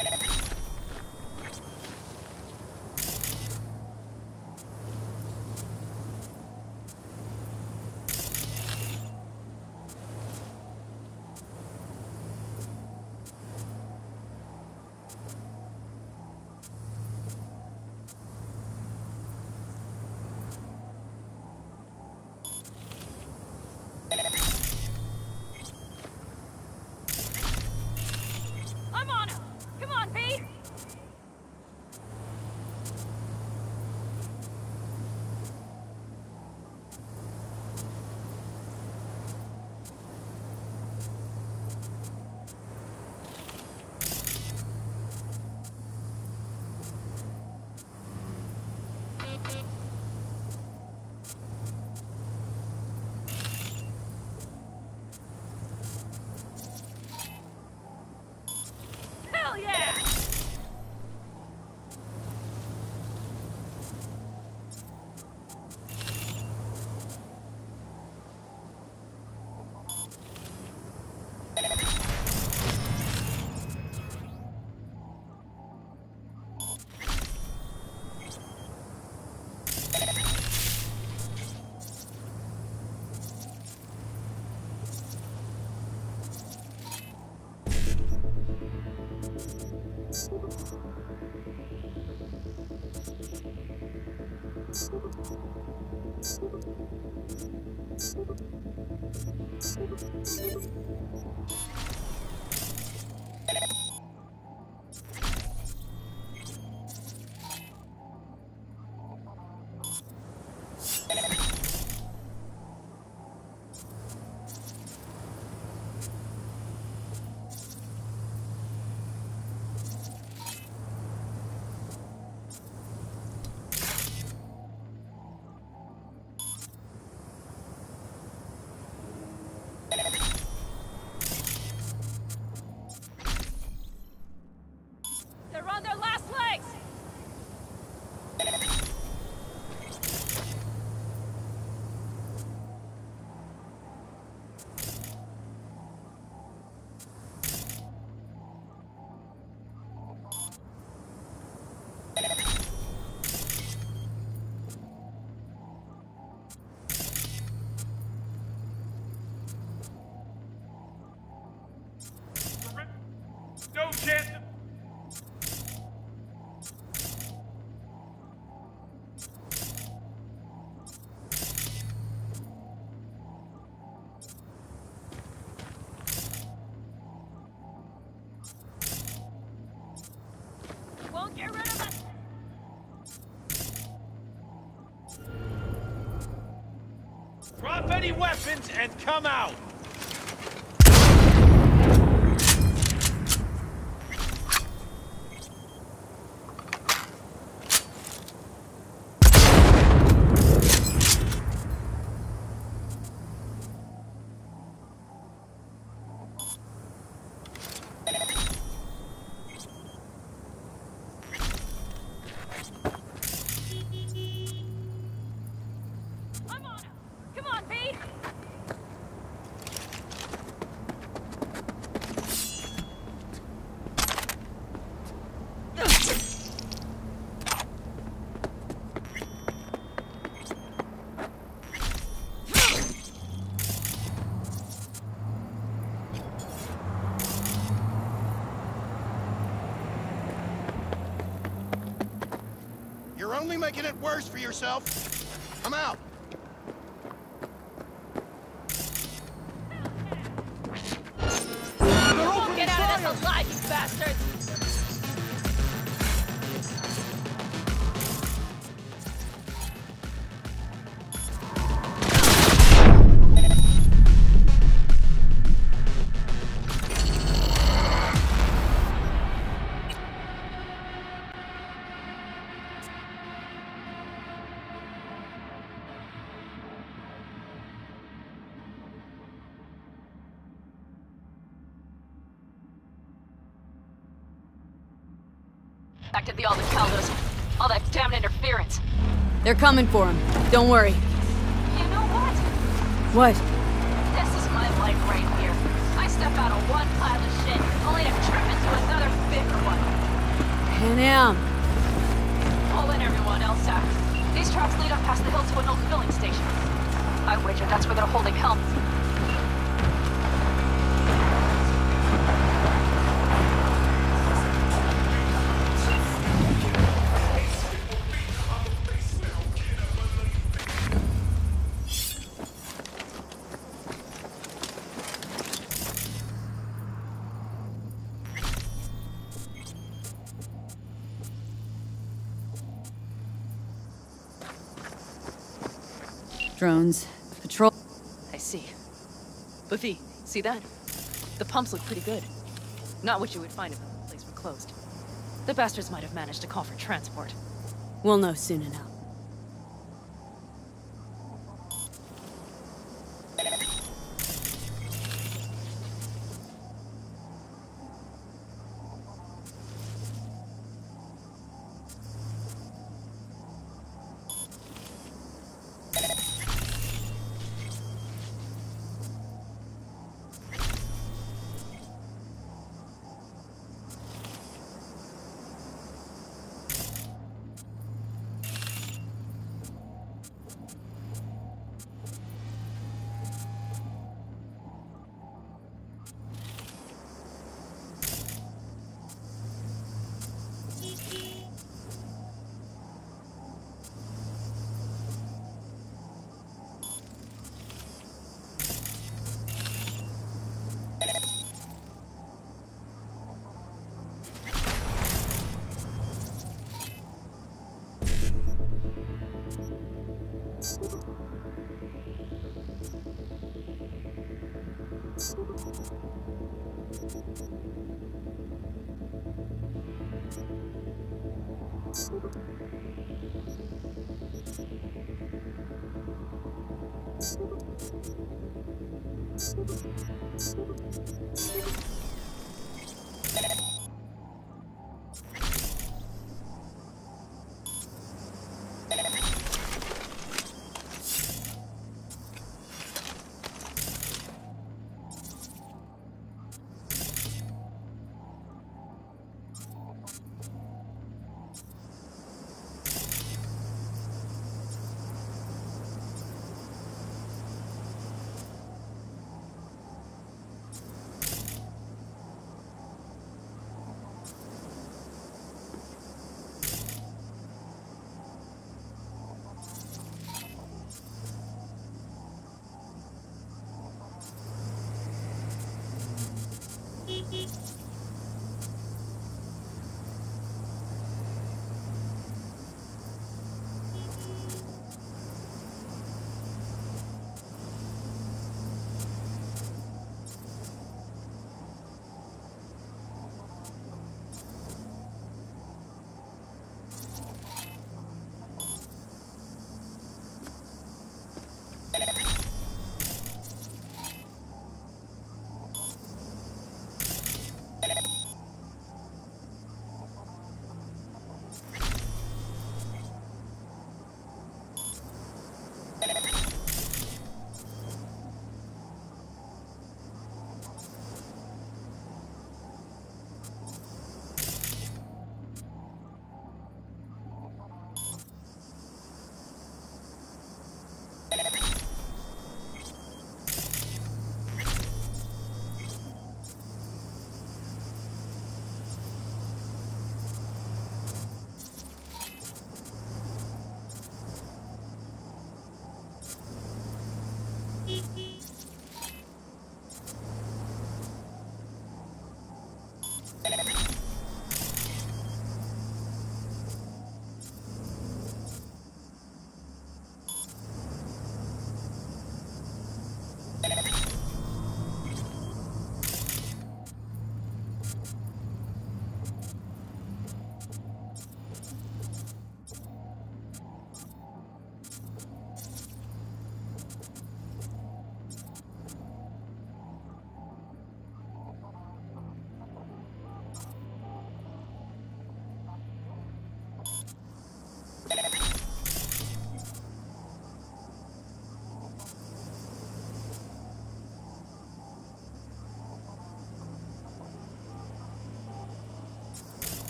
I'm on it! Come on, V! Hell yeah! They're on their last legs! No chance of... Won't get rid of us! Drop any weapons and come out! I'm on it! Come on, V! You're only making it worse for yourself. I'm out. You won't get out of this alive, you bastards! Back to the Aldecaldos. All that damn interference. They're coming for him. Don't worry. You know what? What? This is my life right here. I step out of one pile of shit, only to trip into another bigger one. Panam. Pulling everyone else out. These tracks lead up past the hill to an old filling station. I wager that's where they're holding Helm. Drones. Patrol. I see. But V, see that? The pumps look pretty good. Not what you would find if the place were closed. The bastards might have managed to call for transport. We'll know soon enough.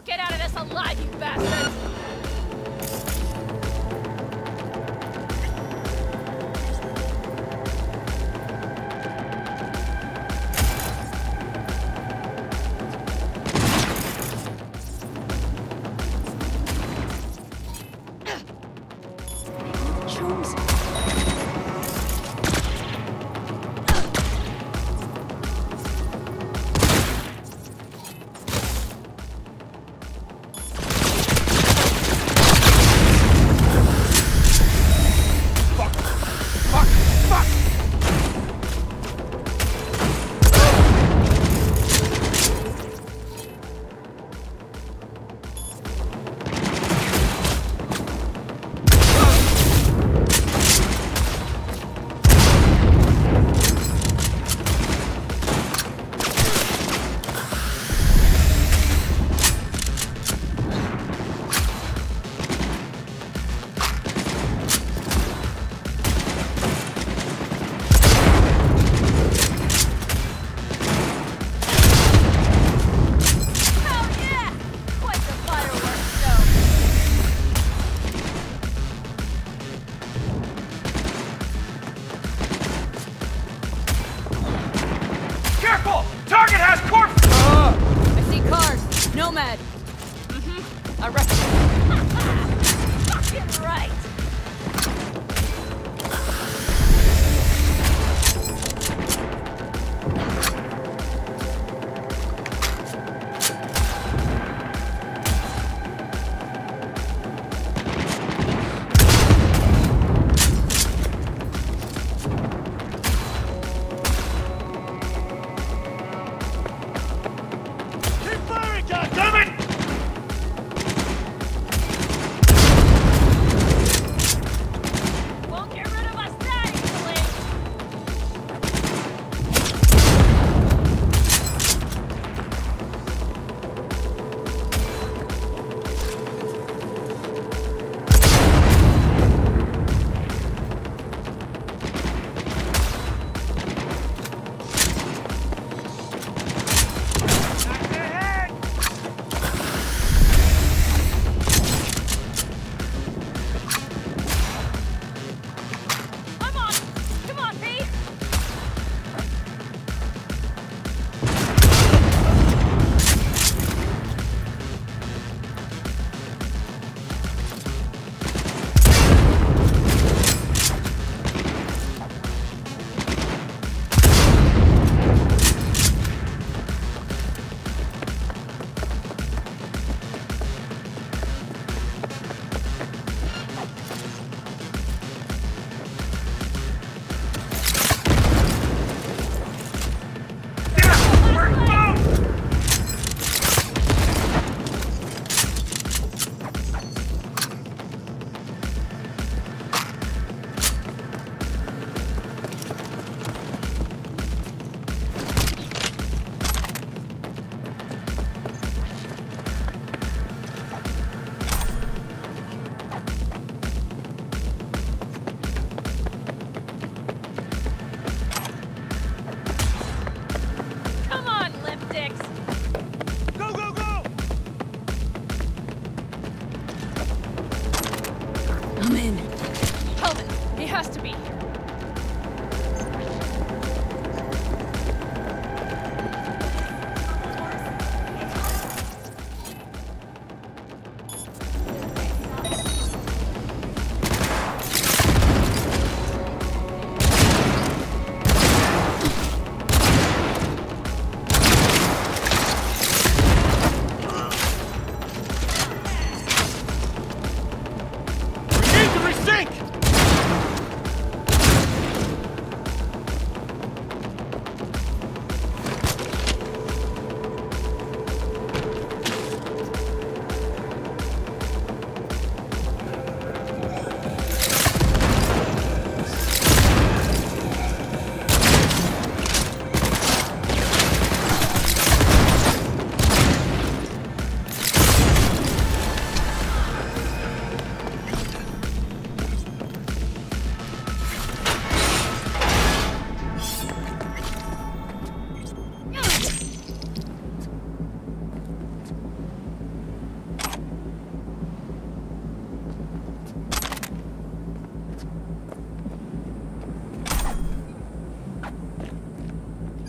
Don't get out of this alive, you bastards! Nomad. Mm-hmm. I reckon. Fucking right.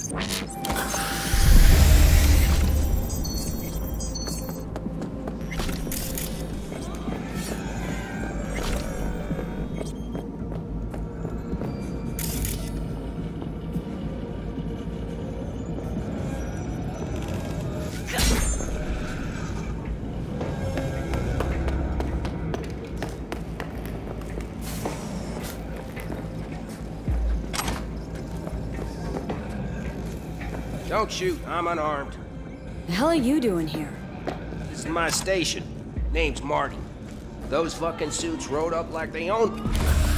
Don't shoot, I'm unarmed. The hell are you doing here? This is my station. Name's Marty. Those fucking suits rode up like they own me.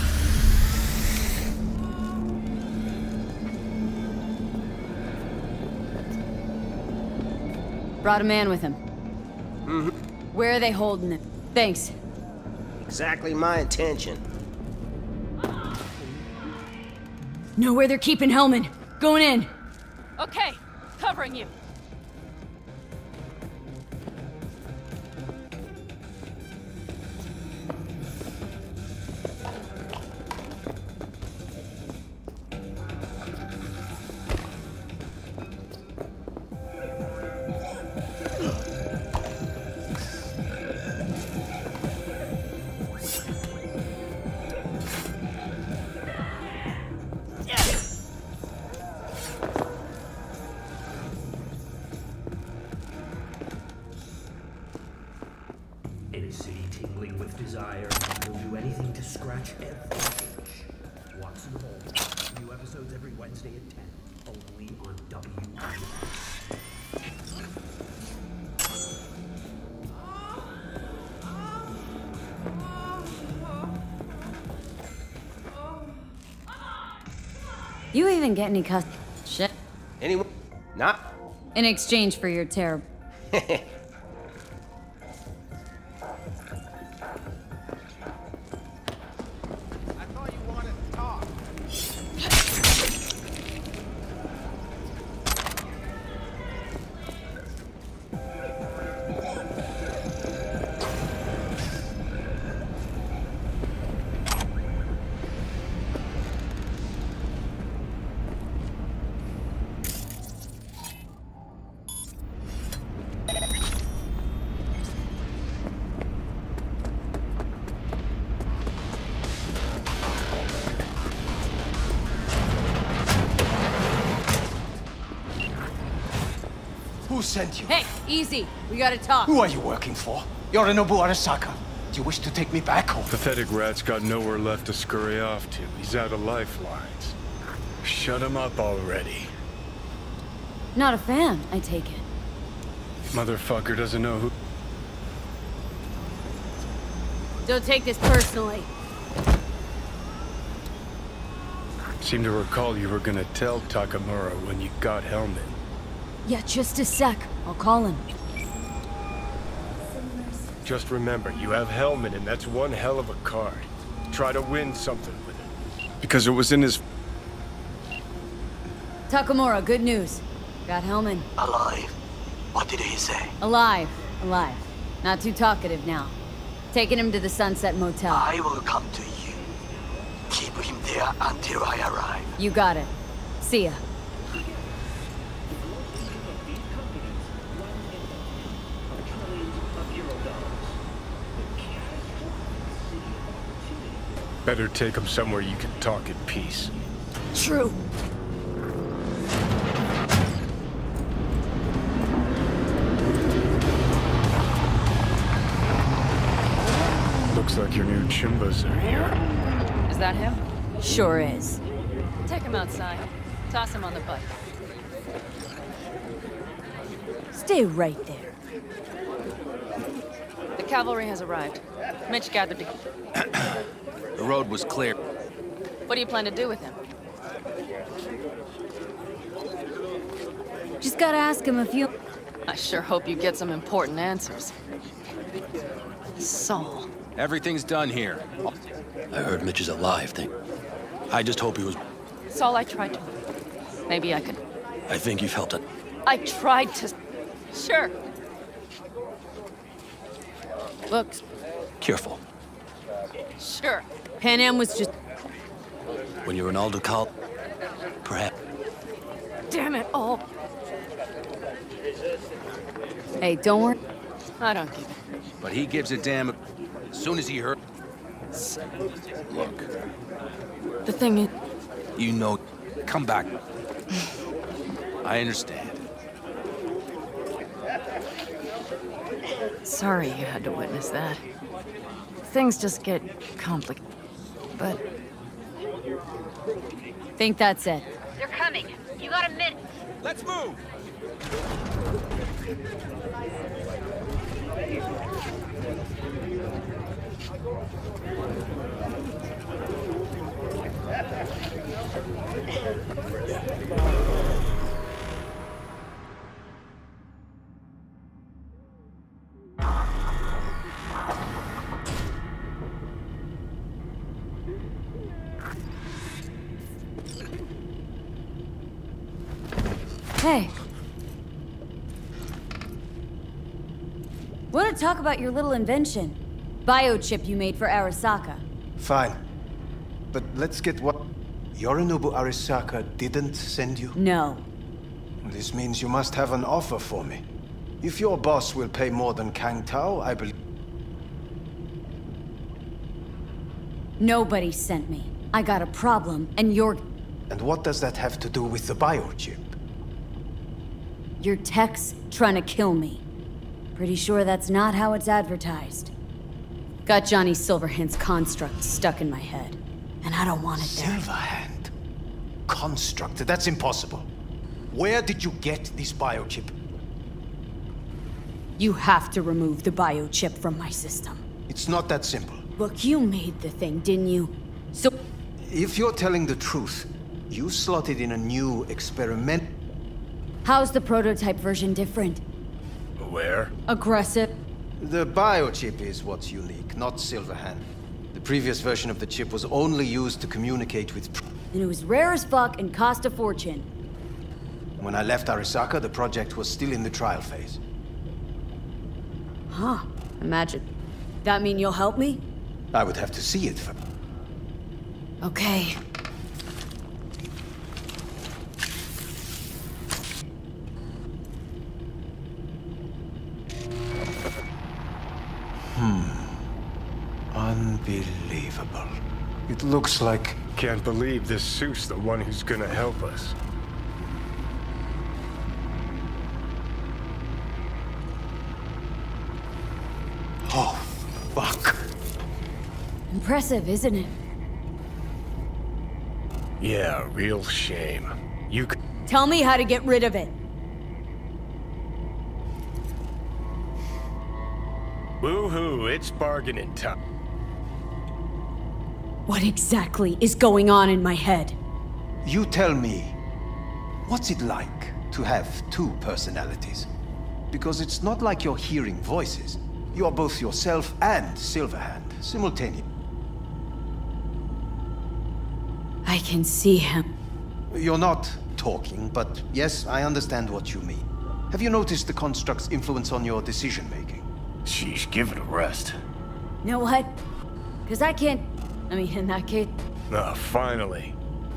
Brought a man with him. Mm-hmm. Where are they holding him? Thanks. Exactly my intention. Know where they're keeping Hellman. Going in. Okay, covering you. In a city tingling with desire, we'll do anything to scratch every itch. Watson Hall. New episodes every Wednesday at ten. Only on W B S. You even get any cus- shit? Anyone? Not? In exchange for your terror. Who sent you? Hey, easy. We gotta talk. Who are you working for? Yorinobu Arasaka. Do you wish to take me back home? Pathetic rat's got nowhere left to scurry off to. He's out of lifelines. Shut him up already. Not a fan, I take it. Motherfucker doesn't know who... Don't take this personally. Seem to recall you were gonna tell Takamura when you got Hellman. Yeah, just a sec. I'll call him. Just remember, you have Hellman, and that's one hell of a card. Try to win something with it. Because it was in his... Takamura, good news. Got Hellman. Alive. What did he say? Alive. Alive. Not too talkative now. Taking him to the Sunset Motel. I will come to you. Keep him there until I arrive. You got it. See ya. Better take him somewhere you can talk in peace. True. Looks like your new Chimbas are here. Is that him? Sure is. Take him outside. Toss him on the butt. Stay right there. The cavalry has arrived. Mitch gathered to... The road was clear. What do you plan to do with him? Just gotta ask him a few... I sure hope you get some important answers. Saul. Everything's done here. I heard Mitch is alive, thing. I just hope he was... Saul, I tried to... Maybe I could... I think you've helped it. I tried to... Sure. Looks. Careful. Sure. Pan Am was just... When you're an Aldo Cal, perhaps... Damn it. Hey, don't worry. I don't give it. But he gives a damn as soon as he heard. Look. The thing is... You know, come back. I understand. Sorry you had to witness that. Things just get complicated. But... Think that's it. They're coming. You got a minute. Let's move! Hey. Want to talk about your little invention? Biochip you made for Arasaka. Fine. But let's get what... Yorinobu Arasaka didn't send you? No. This means you must have an offer for me. If your boss will pay more than Kang Tao, I believe... Nobody sent me. I got a problem, and you're... And what does that have to do with the biochip? Your tech's trying to kill me. Pretty sure that's not how it's advertised. Got Johnny Silverhand's construct stuck in my head, and I don't want it there. Silverhand? Construct? That's impossible. Where did you get this biochip? You have to remove the biochip from my system. It's not that simple. Look, you made the thing, didn't you? So... If you're telling the truth, you slotted in a new experiment... How's the prototype version different? Where? Aggressive. The biochip is what's unique, not Silverhand. The previous version of the chip was only used to communicate with... And it was rare as fuck and cost a fortune. When I left Arasaka, the project was still in the trial phase. Huh. Imagine. That mean you'll help me? I would have to see it first. Okay. Hmm. Unbelievable. It looks like... Can't believe this suit's the one who's gonna help us. Oh, fuck. Impressive, isn't it? Yeah, real shame. You c- Tell me how to get rid of it. Woo-hoo, it's bargaining time. What exactly is going on in my head? You tell me, what's it like to have two personalities? Because it's not like you're hearing voices. You are both yourself and Silverhand, simultaneously. I can see him. You're not talking, but yes, I understand what you mean. Have you noticed the construct's influence on your decision-making? Sheesh, give it a rest. You know what? Because I can't... I mean, in that case... Ah, finally.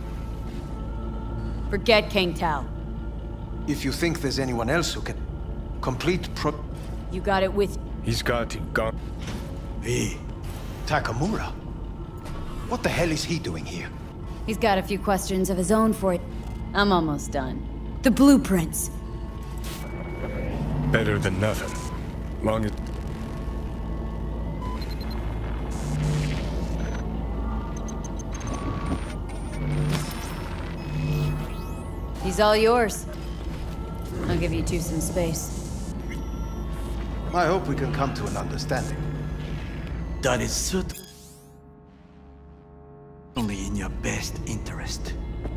Forget Kang Tao. If you think there's anyone else who can... Complete pro... You got it with... He's got to go... V. Takamura? What the hell is he doing here? He's got a few questions of his own for it. I'm almost done. The blueprints. Better than nothing. Long as... He's all yours. I'll give you two some space. I hope we can come to an understanding. That is certainly in your best interest.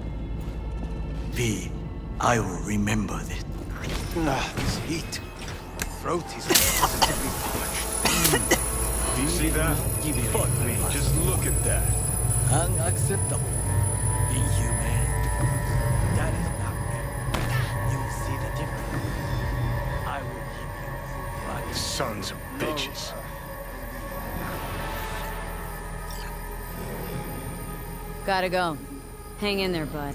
V, I will remember this. Ah, this heat. My throat is positively parched. Do you see that? Fuck me, just look at that. Unacceptable. Inhumane. That is not me. You see the difference. I will give you full. Sons of bitches. Gotta go. Hang in there, bud.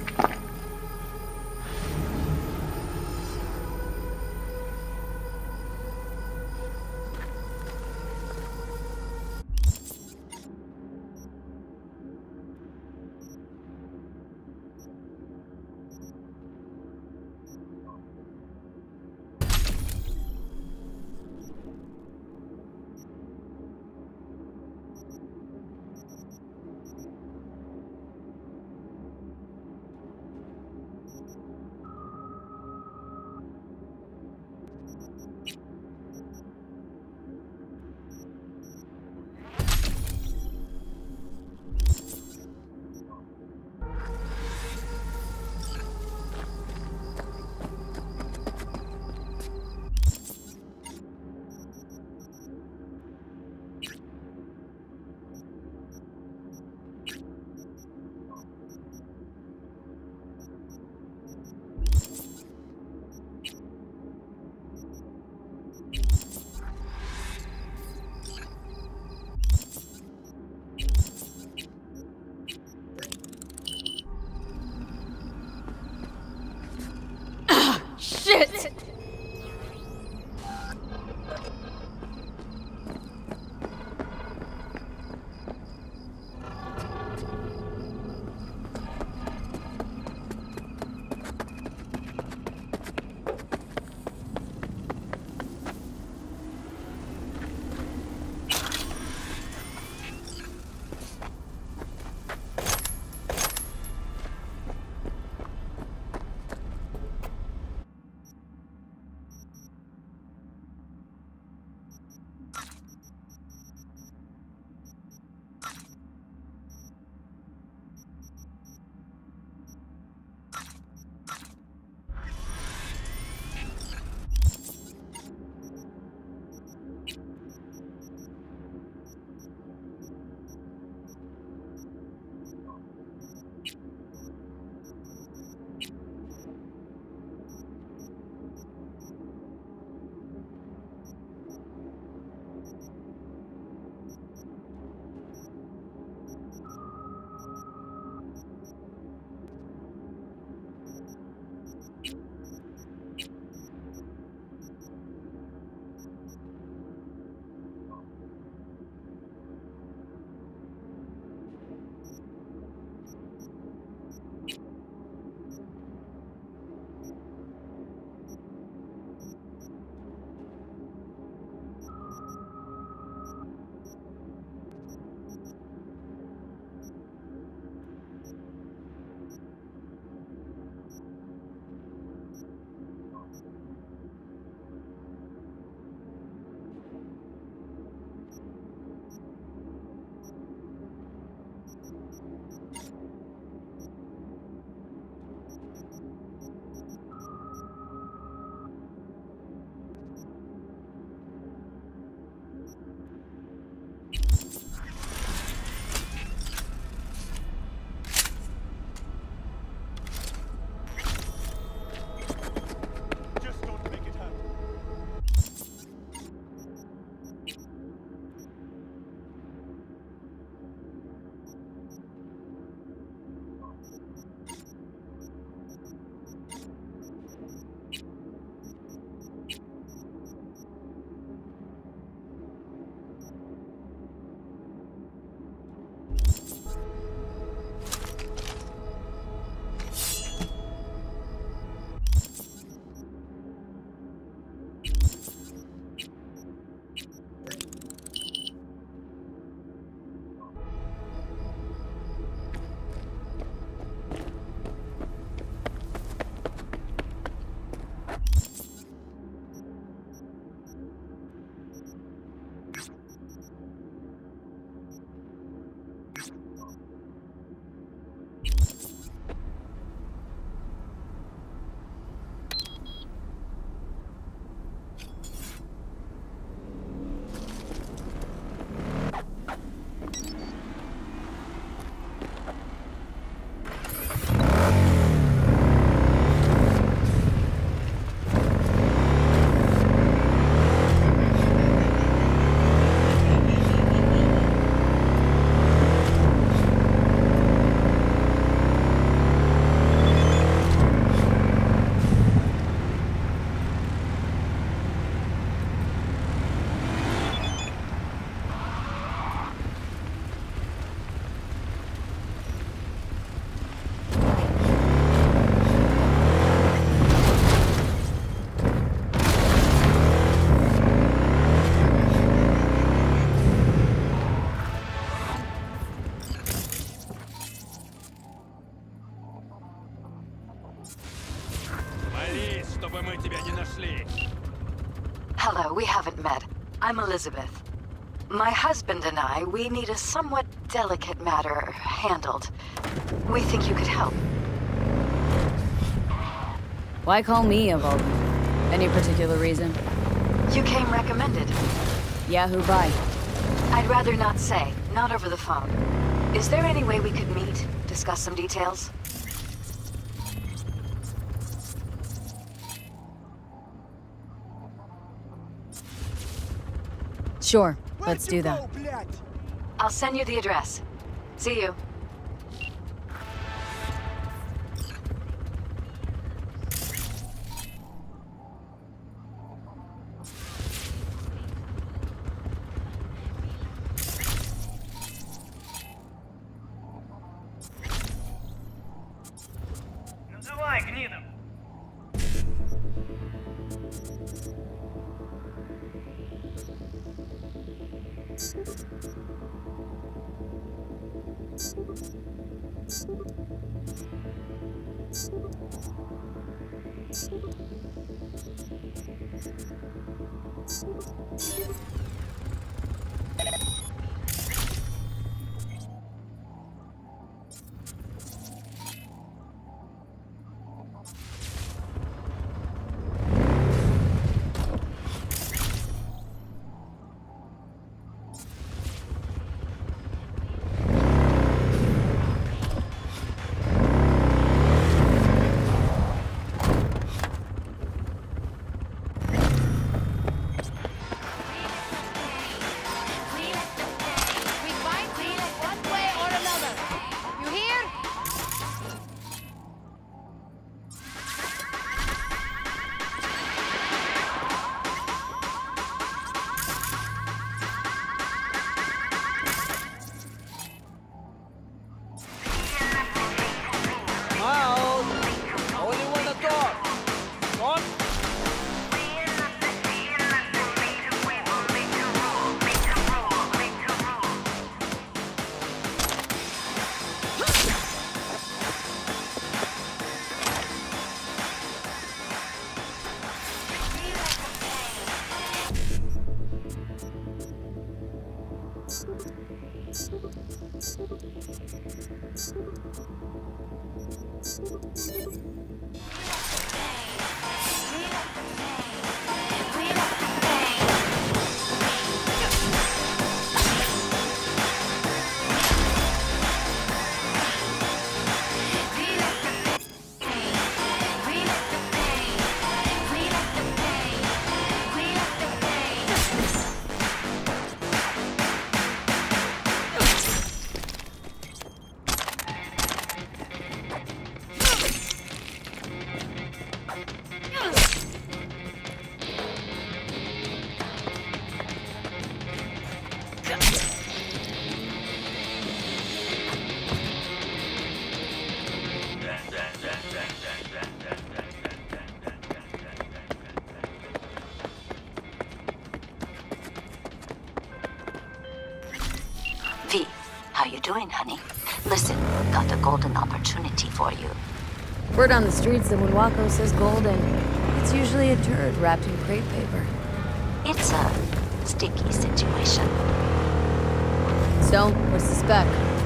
чтобы мы тебя не нашли. Hello, we haven't met. I'm Elizabeth. My husband and I, we need a somewhat delicate matter handled. We think you could help. Why call me of all? Any particular reason? You came recommended. Yahoo by? I'd rather not say. Not over the phone. Is there any way we could meet? Discuss some details? Sure, let's do that. I'll send you the address. See you. Ну давай, гнида. V, how you doing, honey? Listen, got a golden opportunity for you. Word on the streets that when Waco says golden, it's usually a turd wrapped in crepe paper. It's a sticky situation. So, what's the spec?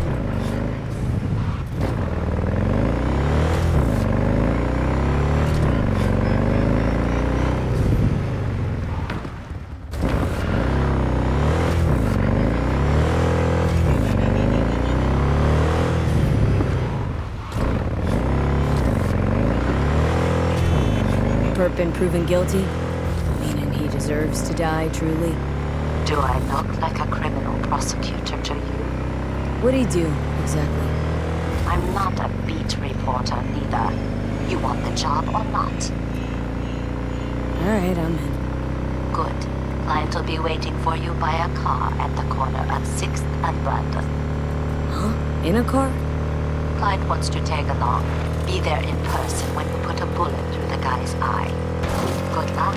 Perp been proven guilty? Meaning he deserves to die, truly? Do I look like a criminal prosecutor to you? What'd he do, exactly? I'm not a beat reporter, neither. You want the job or not? Alright, I'm in. Good. Client will be waiting for you by a car at the corner of sixth and Brandon. Huh? In a car? Client wants to tag along. Be there in person when you put a bullet through the guy's eye. Good luck.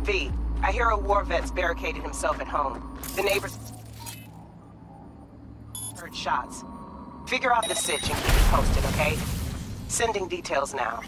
V, I hear a war vet's barricaded himself at home. The neighbors heard shots. Figure out the sitch and keep it posted, okay? Sending details now.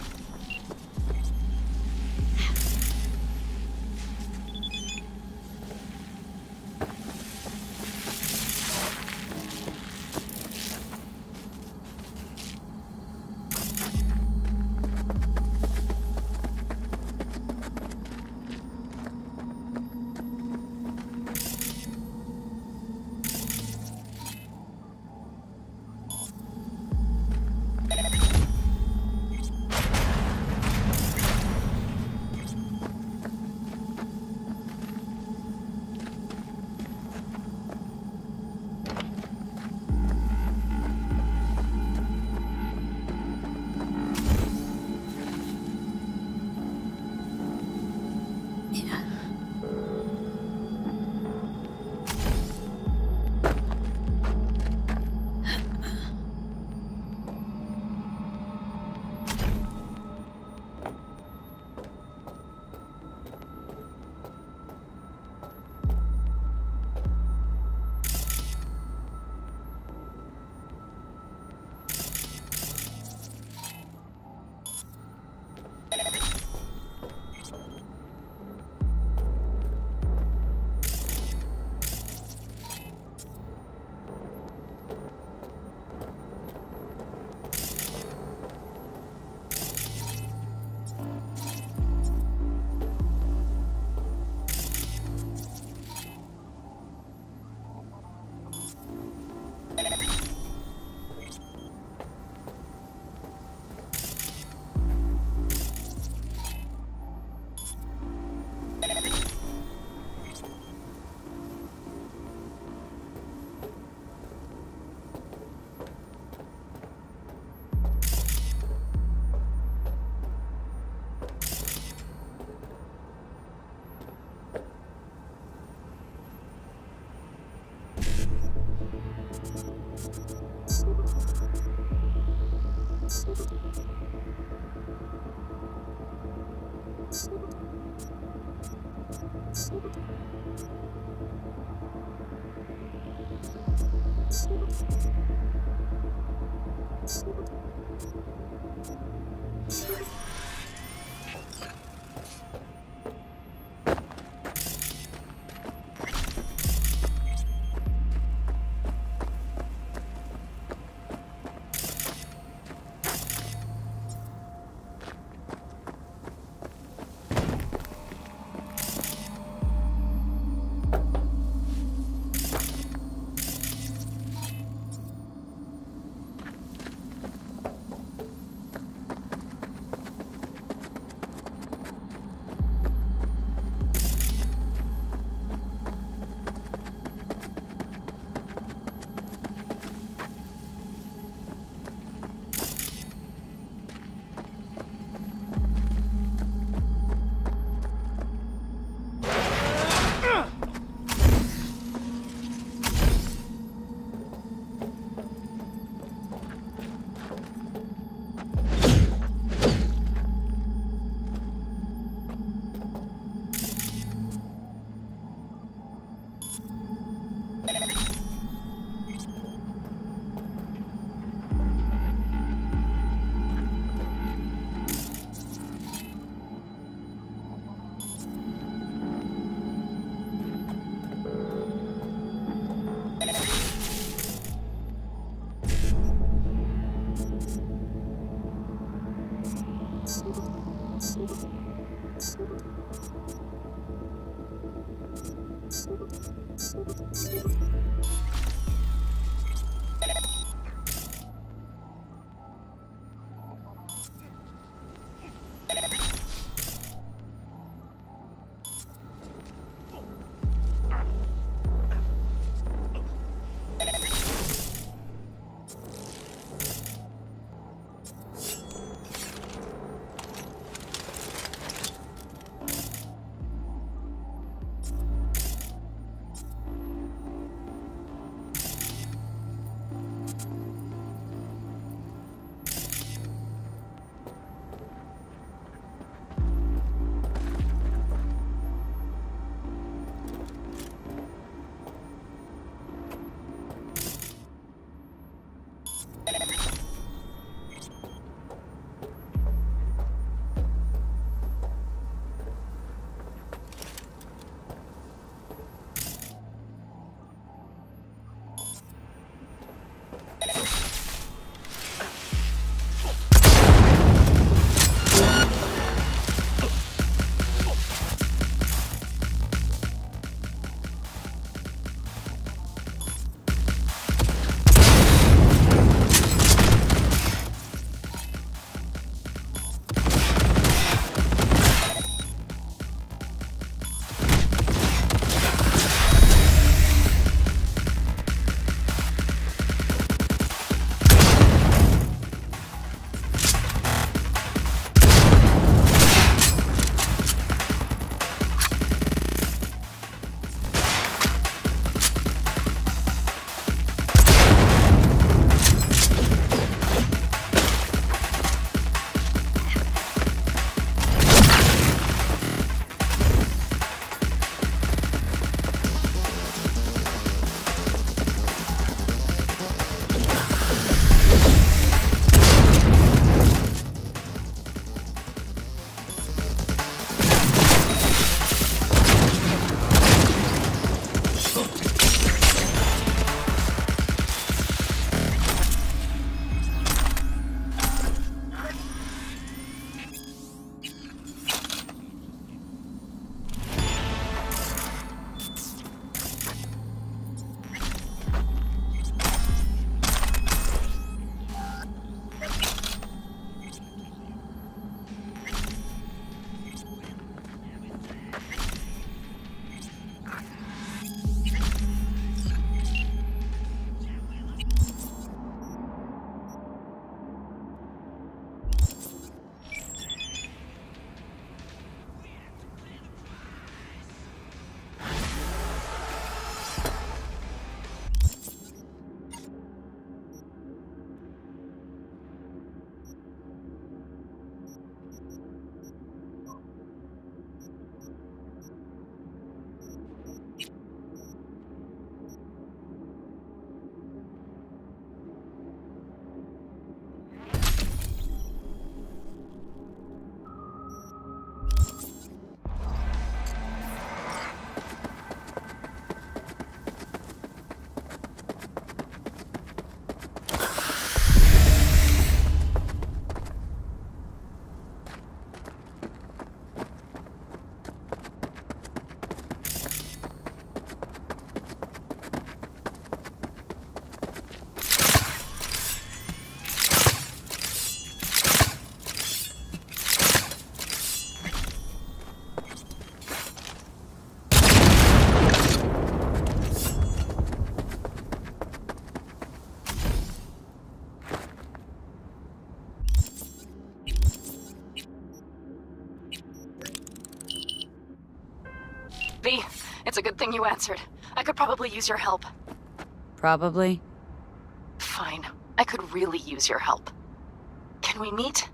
V, it's a good thing you answered. I could probably use your help. Probably. Fine. I could really use your help. Can we meet?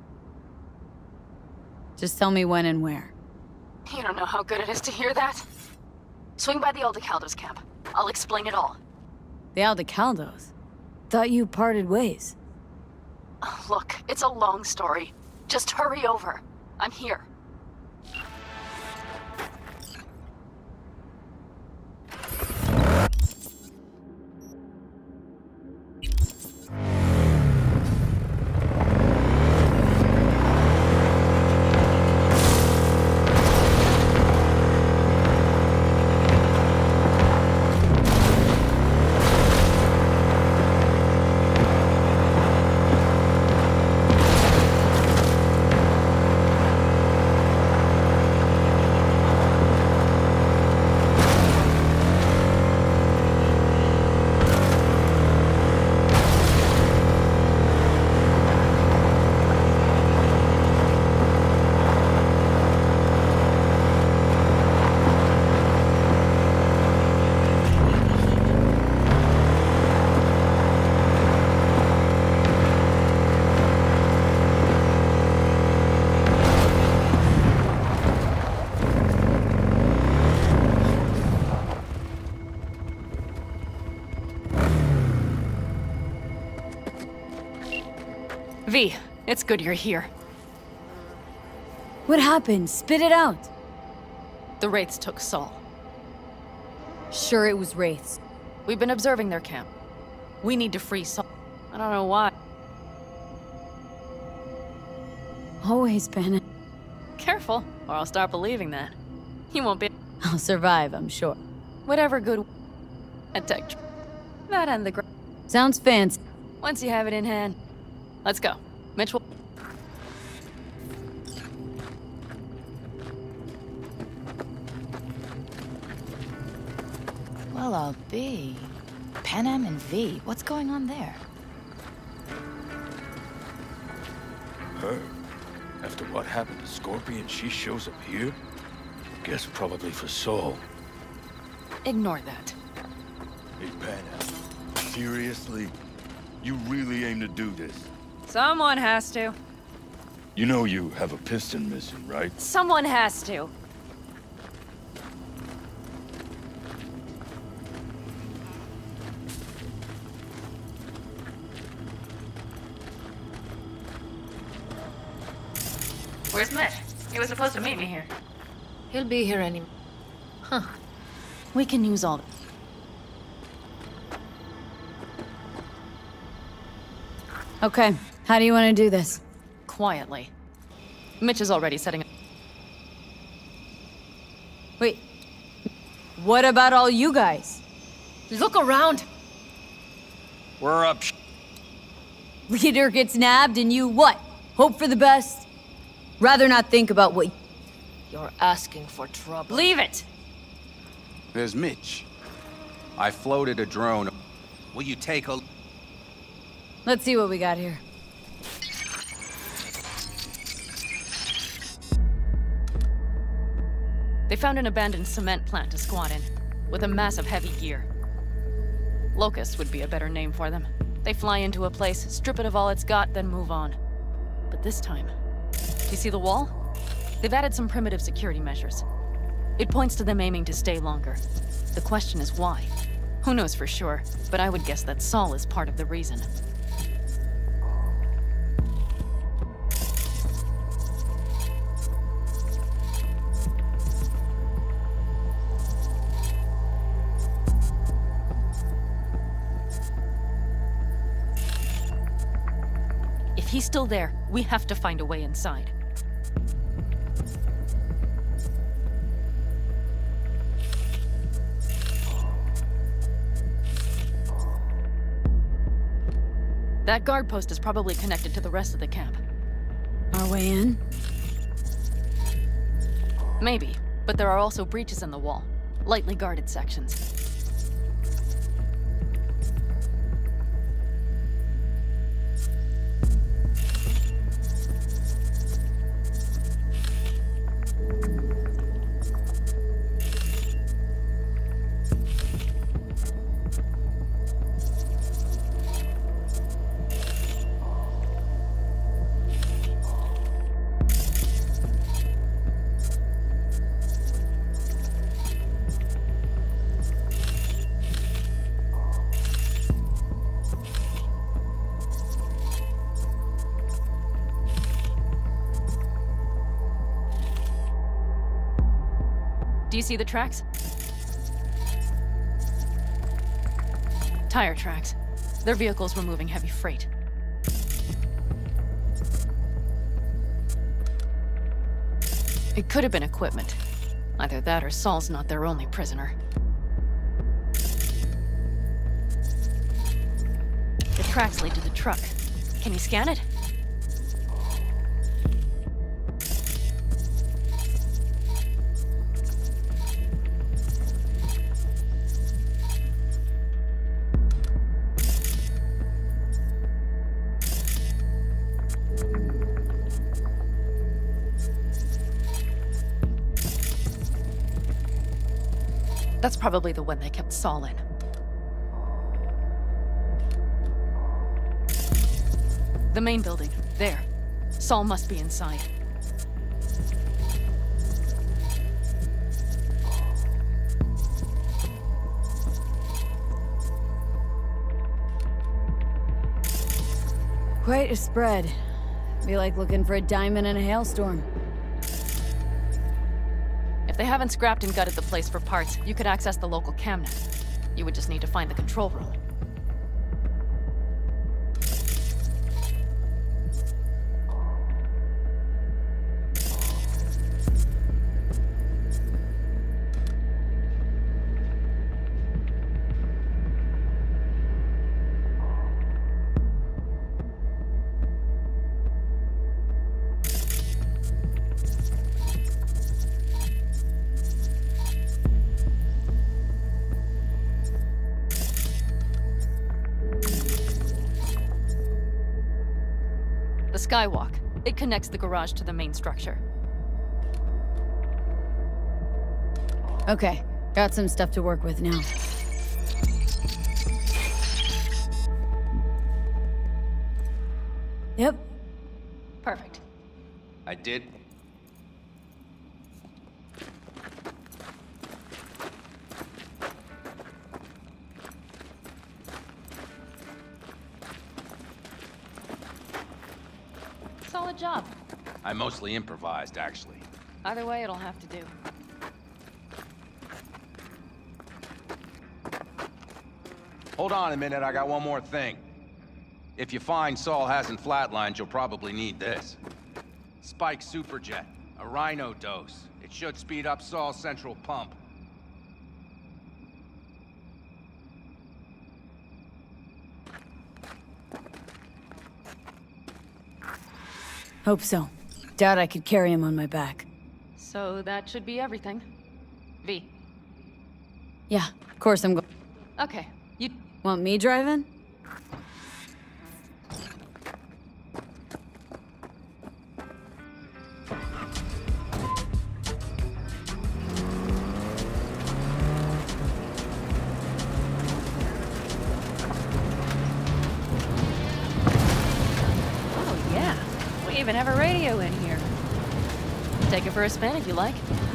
Just tell me when and where. You don't know how good it is to hear that. Swing by the Aldecaldos camp. I'll explain it all. The Aldecaldos? Thought you parted ways. Look, it's a long story. Just hurry over. I'm here. V, it's good you're here. What happened? Spit it out. The Wraiths took Saul. Sure it was Wraiths. We've been observing their camp. We need to free Saul. I don't know why. Always been. Careful, or I'll start believing that. You won't be- I'll survive, I'm sure. Whatever good- and tech. That and the gr- Sounds fancy. Once you have it in hand. Let's go. Mitch will- Well, I'll be. Panam and V, what's going on there? Her? After what happened to Scorpion, she shows up here? Guess probably for Saul. Ignore that. Hey, Panam. Seriously? You really aim to do this? Someone has to. You know you have a piston missing, right? Someone has to. Where's Mitch? He was supposed to meet me here. He'll be here any... Huh. We can use all... Okay, how do you want to do this? Quietly. Mitch is already setting up... Wait. What about all you guys? Look around! We're up. Leader gets nabbed and you what? Hope for the best? Rather not think about what... You're asking for trouble. Leave it! There's Mitch. I floated a drone. Will you take a... Let's see what we got here. They found an abandoned cement plant to squat in, with a massive heavy gear. Locust would be a better name for them. They fly into a place, strip it of all it's got, then move on. But this time... You see the wall? They've added some primitive security measures. It points to them aiming to stay longer. The question is why? Who knows for sure, but I would guess that Saul is part of the reason. If he's still there, we have to find a way inside. That guard post is probably connected to the rest of the camp. Our way in? Maybe, but there are also breaches in the wall. Lightly guarded sections. you see the tracks? Tire tracks. Their vehicles were moving heavy freight. It could have been equipment. Either that or Saul's not their only prisoner. The tracks lead to the truck. Can you scan it? That's probably the one they kept Saul in. The main building. There. Saul must be inside. Quite a spread. Be like looking for a diamond in a hailstorm. If they haven't scrapped and gutted the place for parts, you could access the local camnet. You would just need to find the control room. Skywalk. It connects the garage to the main structure. Okay, got some stuff to work with now. Yep. Perfect. I did. Solid job. I mostly improvised, actually. Either way, it'll have to do. Hold on a minute, I got one more thing. If you find Saul hasn't flatlined, you'll probably need this. Spike Superjet, a Rhino dose. It should speed up Saul's central pump. Hope so. Doubt I could carry him on my back. So that should be everything. V. Yeah, of course I'm going. Okay, you... Want me driving? Even have a radio in here. Take it for a spin if you like.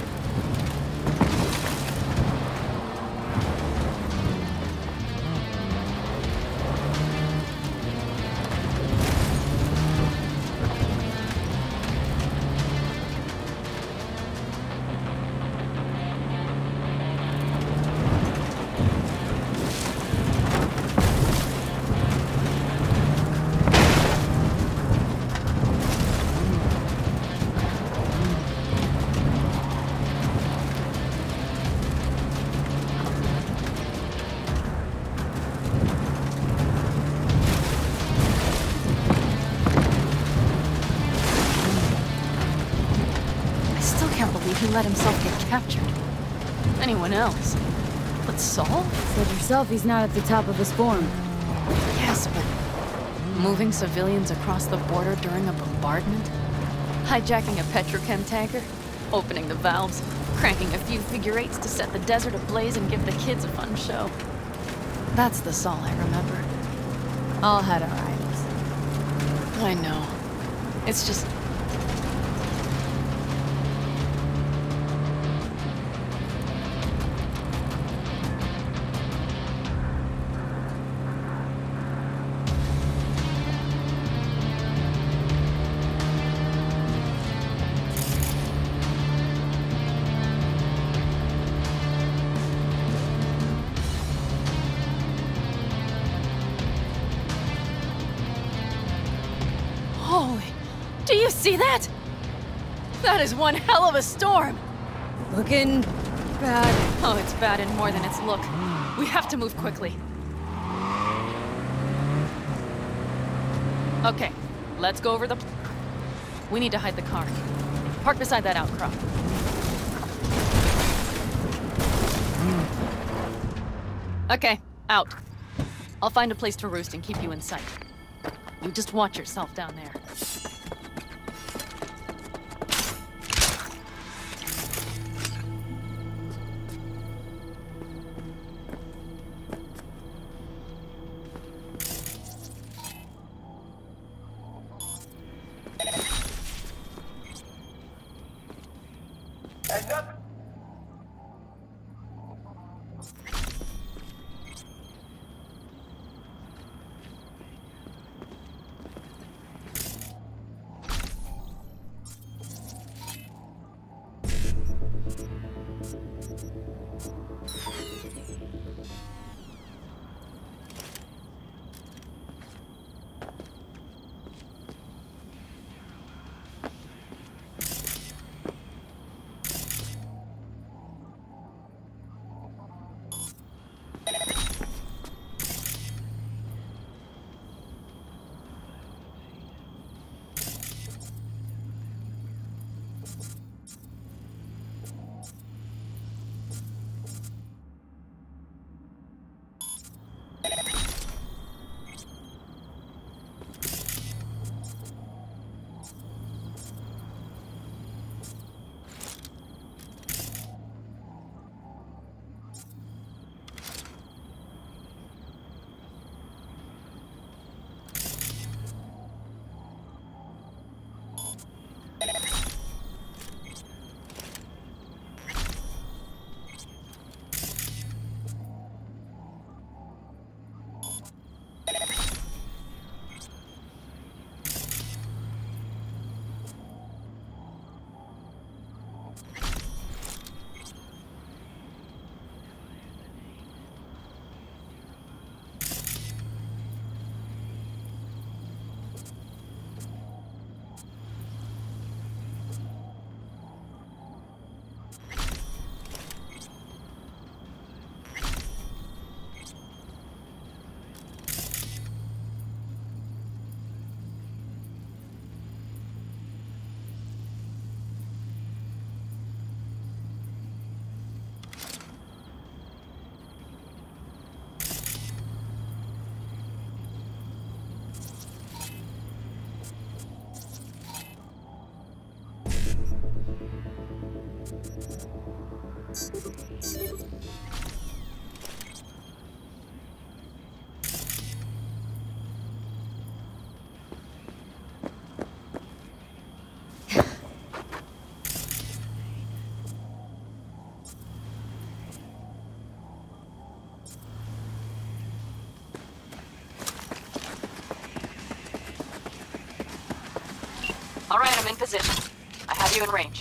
He let himself get captured. Anyone else? But Saul? Said yourself he's not at the top of his form. Yes, but moving civilians across the border during a bombardment? Hijacking a petrochem tanker? Opening the valves? Cranking a few figure eights to set the desert ablaze and give the kids a fun show? That's the Saul I remember. All had our idols. I know. It's just... See that? That is one hell of a storm. Looking bad. Oh, it's bad and more than its look. We have to move quickly. Okay, let's go over the... We need to hide the car. Park beside that outcrop. Okay, out. I'll find a place to roost and keep you in sight. You just watch yourself down there. All right, I'm in position. I have you in range.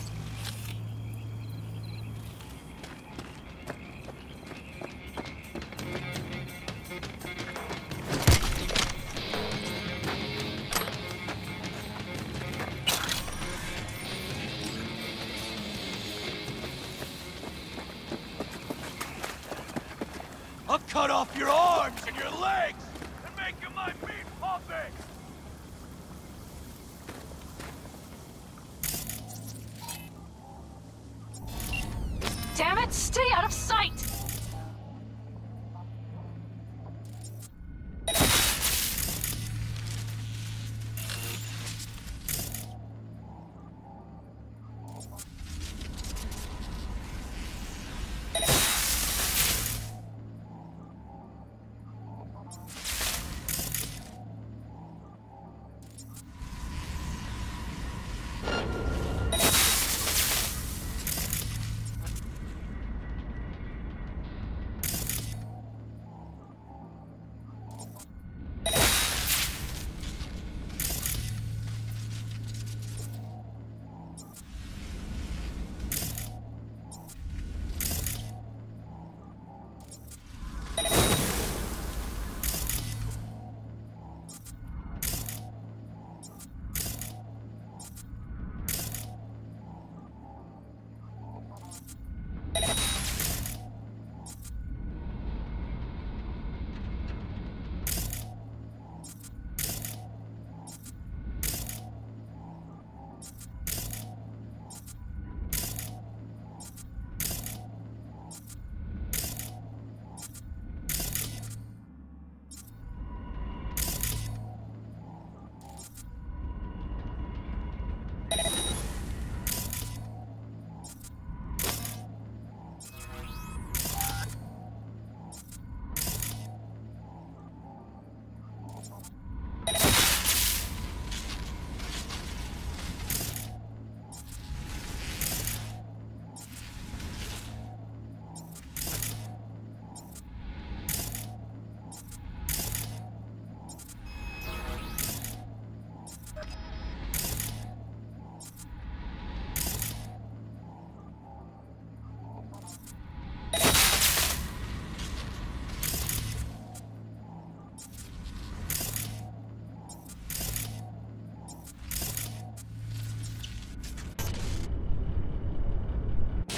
I'll cut off your arms and your legs and make you my meat puppet! Damn it, stay out of sight!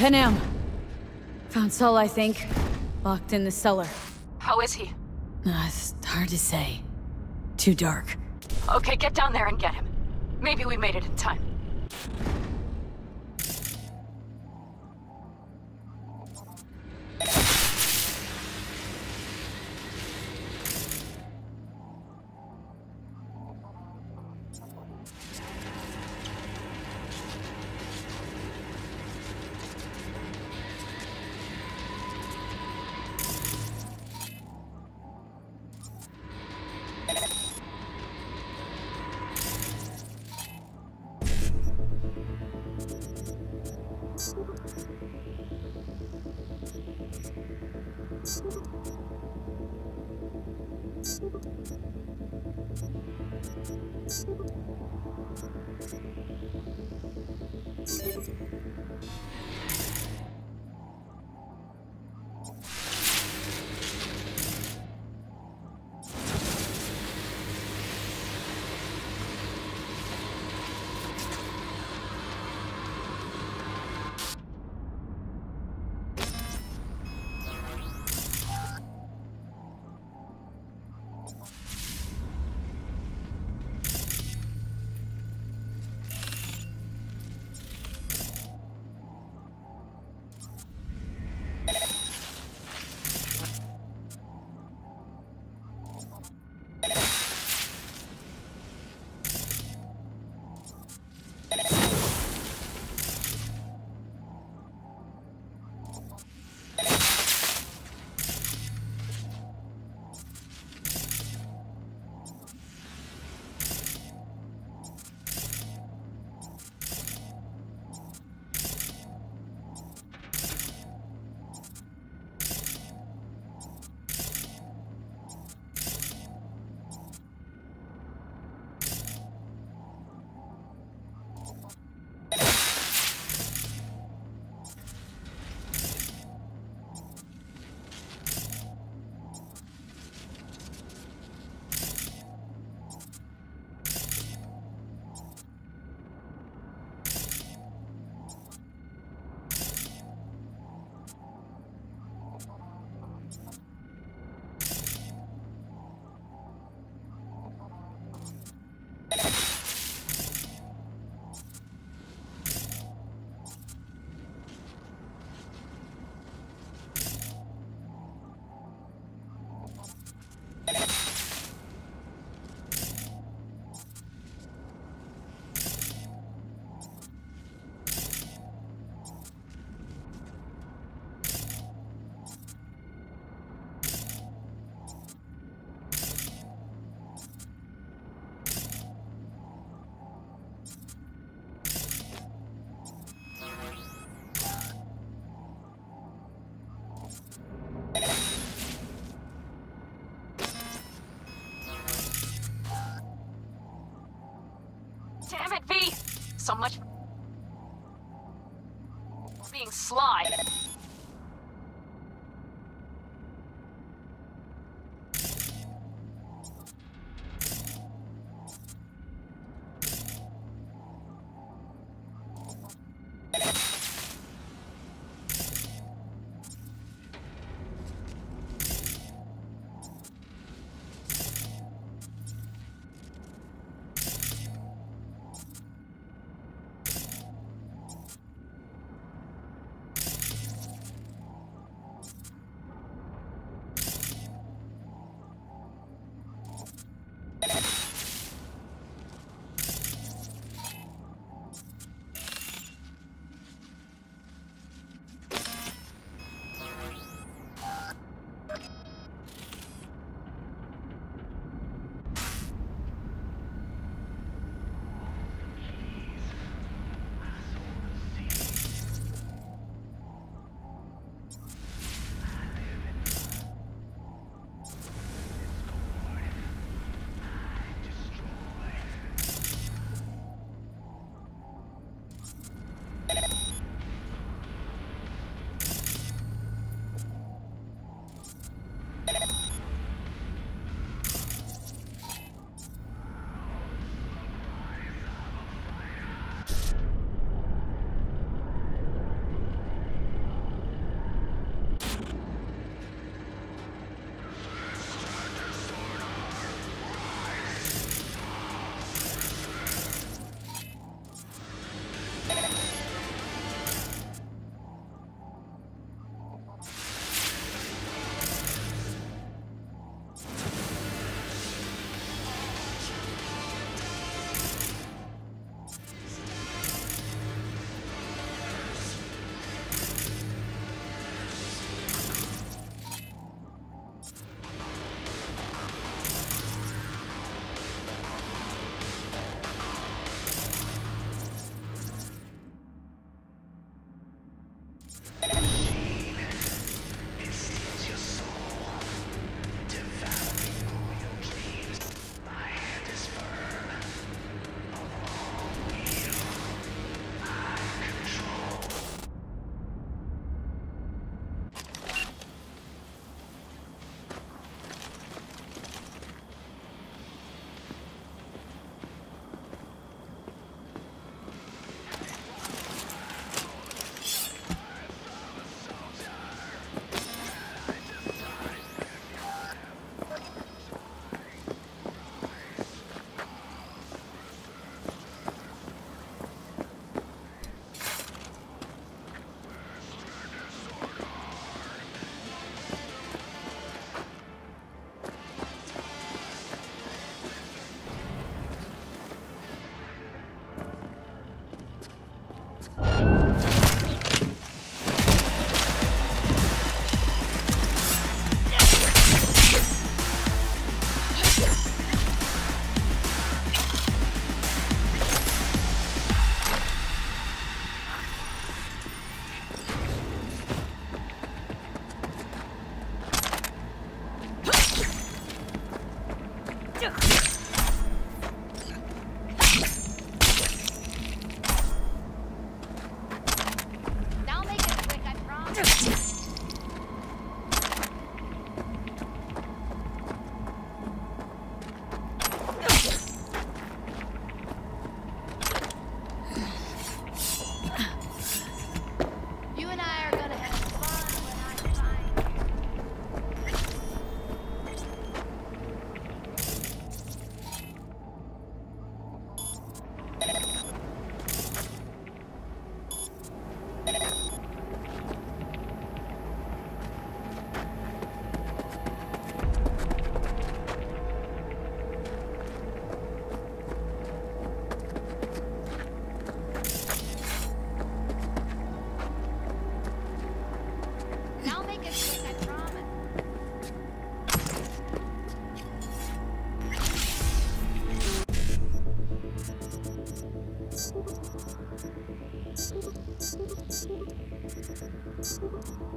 Panam. Found Saul, I think. Locked in the cellar. How is he? Uh, it's hard to say. Too dark. Okay, get down there and get him. Maybe we made it in time. Damn it, V! So much being sly.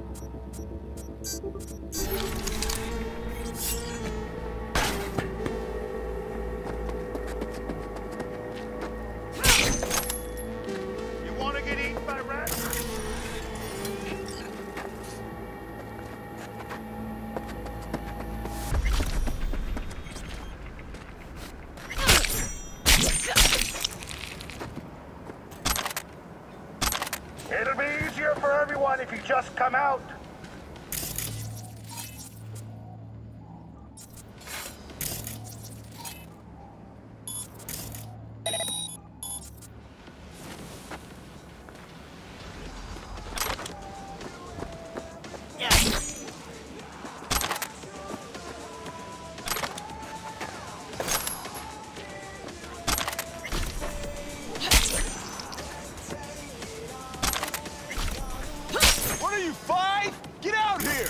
You want to get eaten by rats? It'll be easier for everyone if you just come out. What are you, five? Get out here!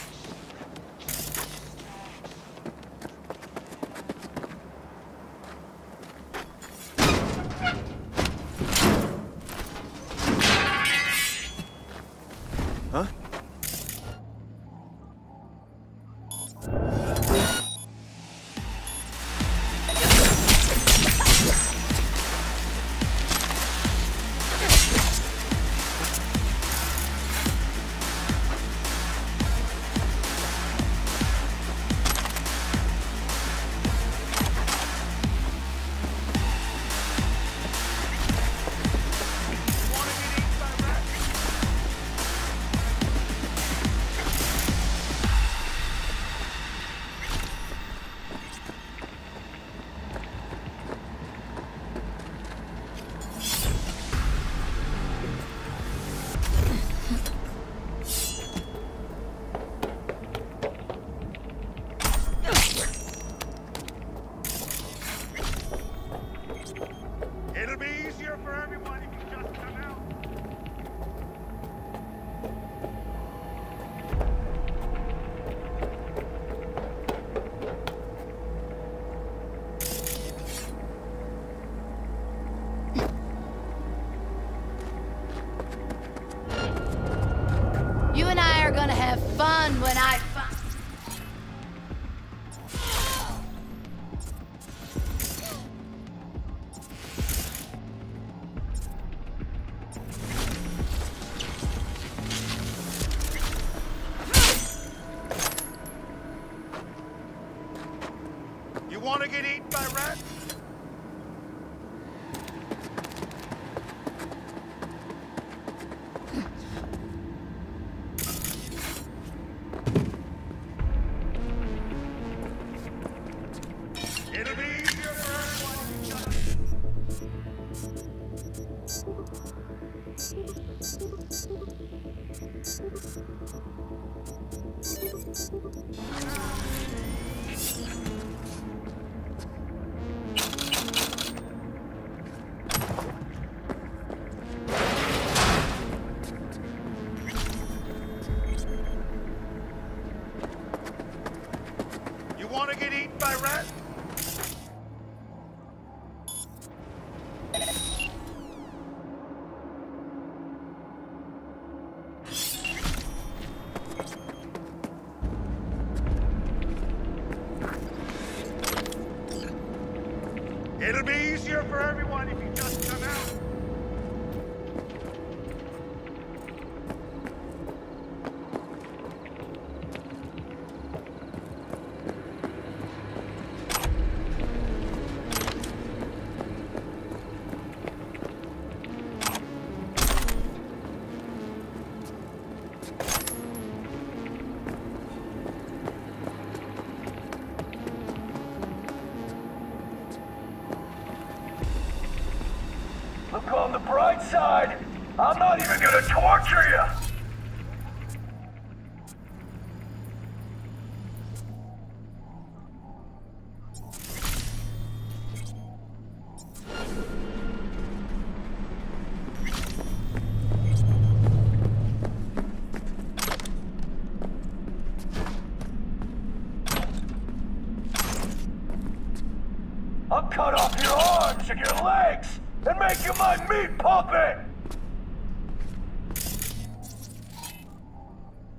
Huh? It'll be easier for everyone if you just come out. You and I are gonna have fun when I find... You want to get eaten by rats? It'll be easier for everyone if you just... You want to get eaten by rats? It'll be easier for everyone if you just come out. Look on the bright side. I'm not even gonna torture you. I'll cut off your arms and your legs and make you my meat puppet!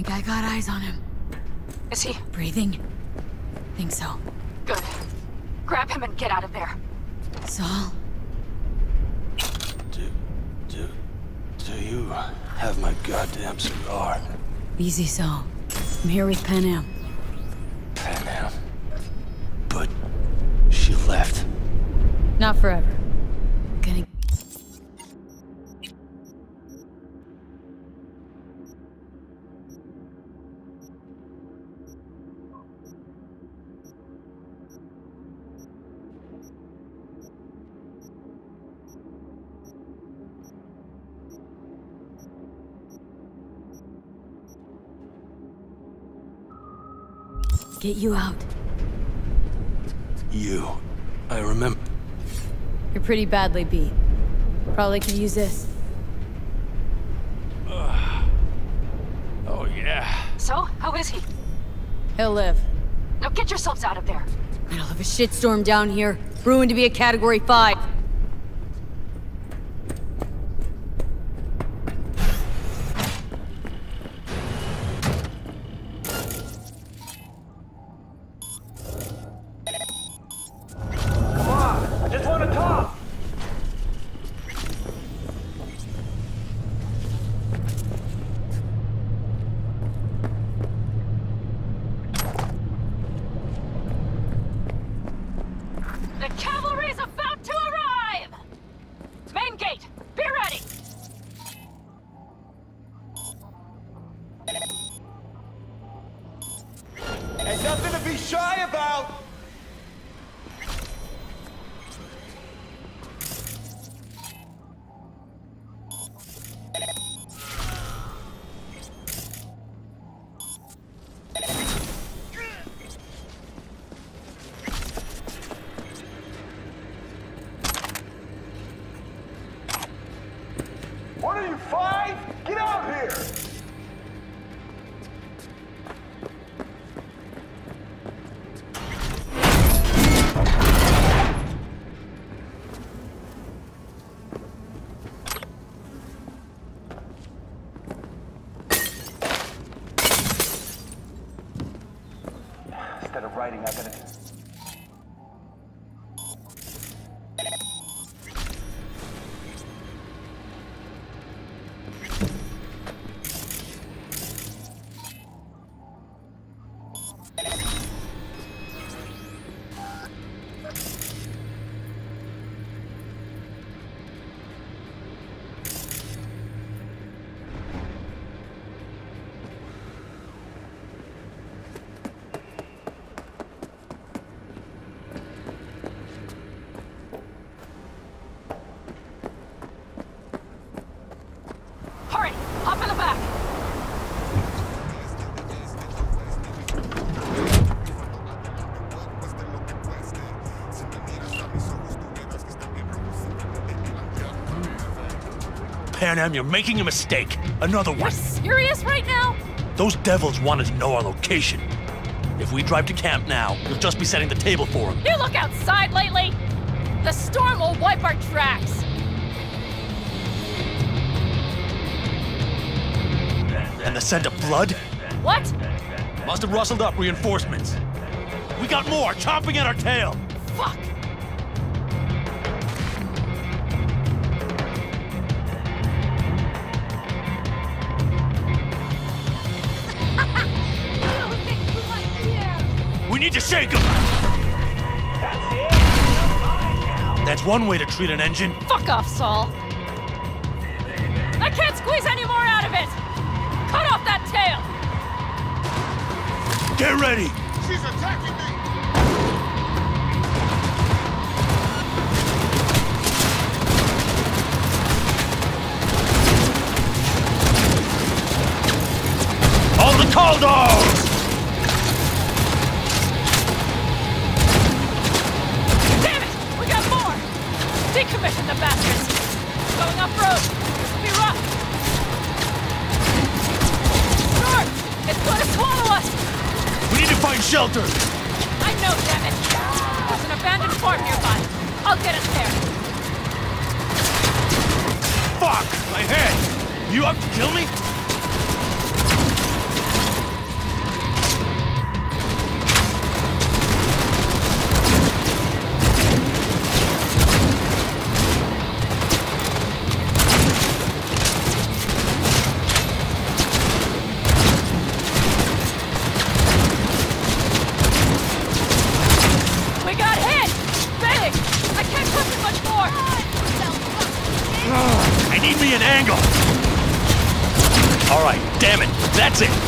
think I got eyes on him. Is he? Breathing? Think so. Good. Grab him and get out of there. Saul? Do, do, do you have my goddamn cigar? Easy, Saul. I'm here with Panam. Panam? But she left. Not forever. Gonna... Get you out. You. I remember. You're pretty badly beat. Probably could use this. Uh, oh, yeah. So, how is he? He'll live. Now get yourselves out of there. Middle of a shitstorm down here. Brewing to be a Category five. What are you, five? Get out here! Instead of writing, I gotta... Panam, you're making a mistake. Another one. You're serious right now? Those devils wanted to know our location. If we drive to camp now, we'll just be setting the table for them. You look outside lately? The storm will wipe our tracks. And the scent of blood? What? Must have rustled up reinforcements. We got more chomping at our tail. Fuck! We need to shake them! That's one way to treat an engine. Fuck off, Saul. I can't squeeze any more out of it! Cut off that tail! Get ready! She's attacking me! All the tall dogs! Decommission the bastards! Going off-road! Be rough! Short! It's going to swallow us! We need to find shelter! I know, damn it! There's an abandoned farm nearby. I'll get us there. Fuck! My head! You up to kill me? me an angle! All right, damn it, that's it!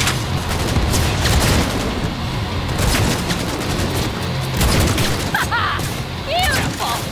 Beautiful!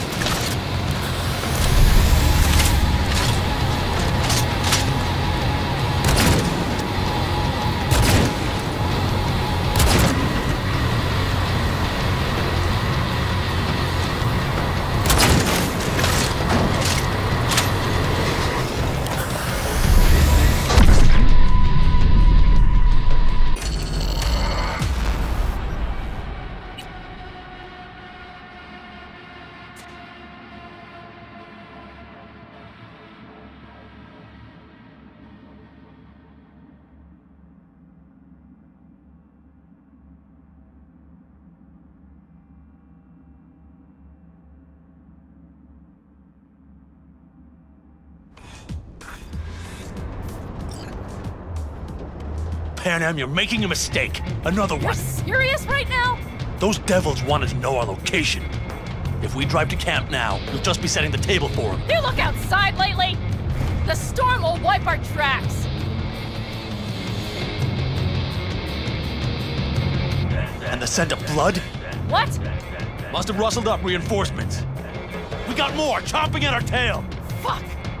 Panam, you're making a mistake. Another You're one. serious right now? Those devils wanted to know our location. If we drive to camp now, you'll just be setting the table for them. You look outside lately? The storm will wipe our tracks. And the scent of blood? What? Must have rustled up reinforcements. We got more, chomping at our tail. Fuck!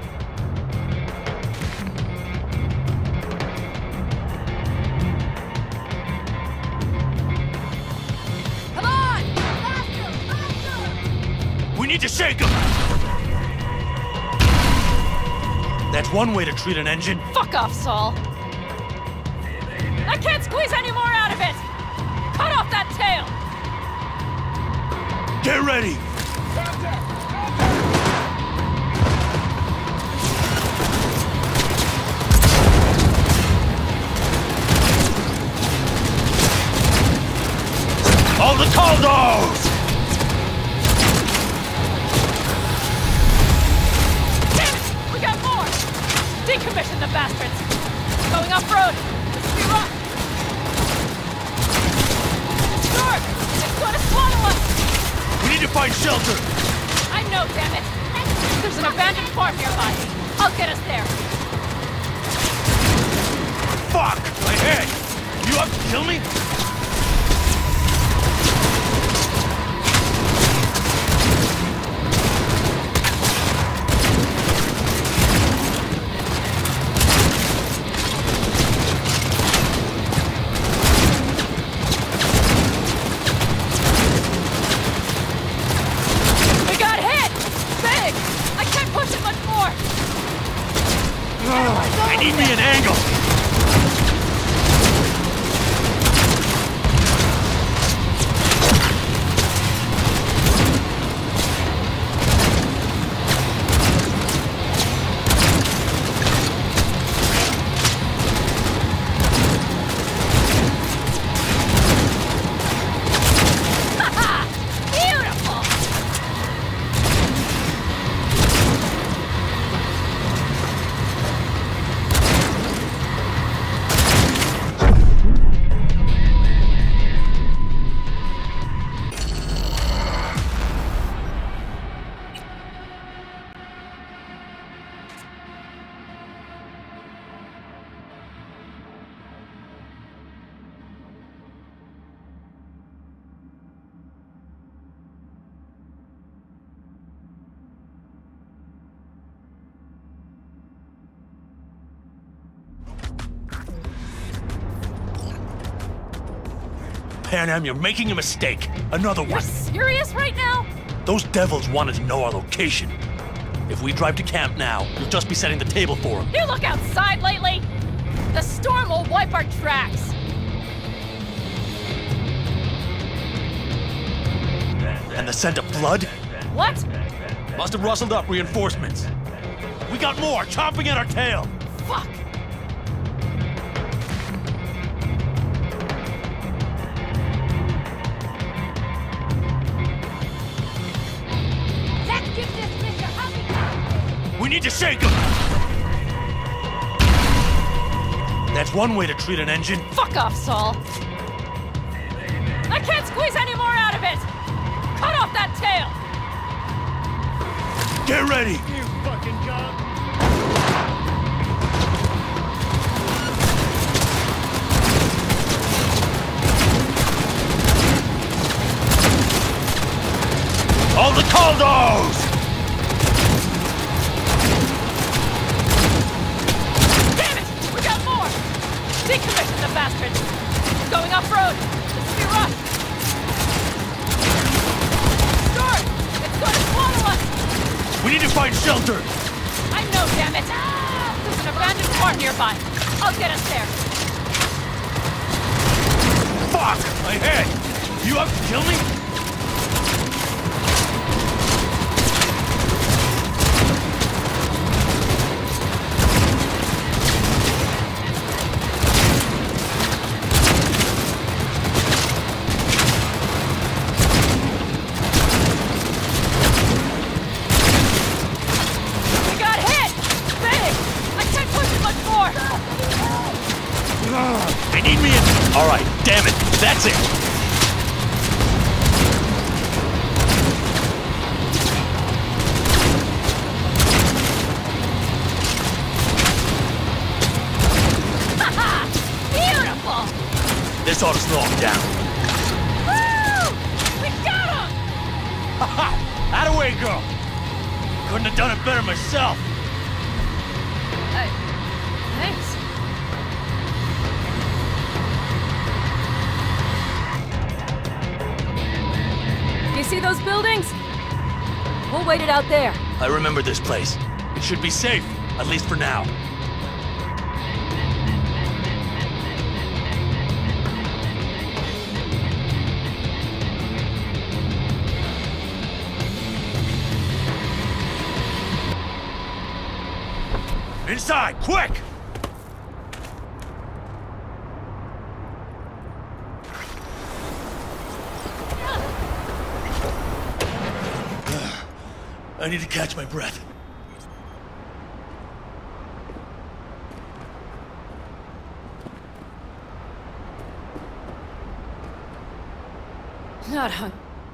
We need to shake him! That's one way to treat an engine. Fuck off, Saul. I can't squeeze any more out of it! Cut off that tail! Get ready! All the Caldos! Decommission the bastards! Going off-road! This will be rough! George! It's going to swallow us! We need to find shelter! I know, damn it! There's an abandoned farm nearby. I'll get us there. Fuck! My head! You up to kill me? I need me an angle! Panam, you're making a mistake. Another one. You're serious right now? Those devils wanted to know our location. If we drive to camp now, you'll just be setting the table for them. You look outside lately? The storm will wipe our tracks. And the scent of blood? What? Must have rustled up reinforcements. We got more, chomping at our tail. Fuck! We need to shake him! That's one way to treat an engine. Fuck off, Saul. I can't squeeze any more out of it! Cut off that tail! Get ready! You fucking gun! the Caldos! Damn it! We got more! Decommission the bastards! Going off-road! This will be rough! George! It's going to swallow us! We need to find shelter! I know, damn it! Ah! There's an abandoned farm nearby. I'll get us there. Fuck! My head! You up to kill me? We got hit! Big! I can't push it much more! They need me in... Alright, damn it! That's it! Beautiful! This ought to slow him down. Woo! We got him! Ha! Attaway, girl! Couldn't have done it better myself. Hey, thanks. You see those buildings? We'll wait it out there. I remember this place. It should be safe, at least for now. Inside, quick! I need to catch my breath. Not hung.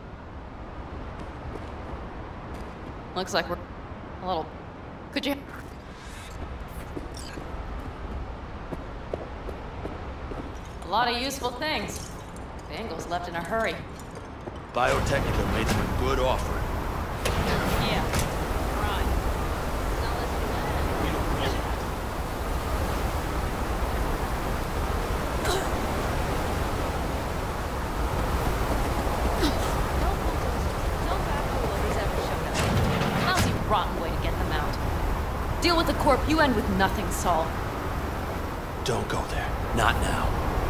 Looks like we're a little... Could you... A lot of useful things. Bangles left in a hurry. Biotechnica made them a good offer. Yeah, right. Lousy, rotten way to get them out. Deal with the corp, you end with nothing, Saul. Don't go there. Not now.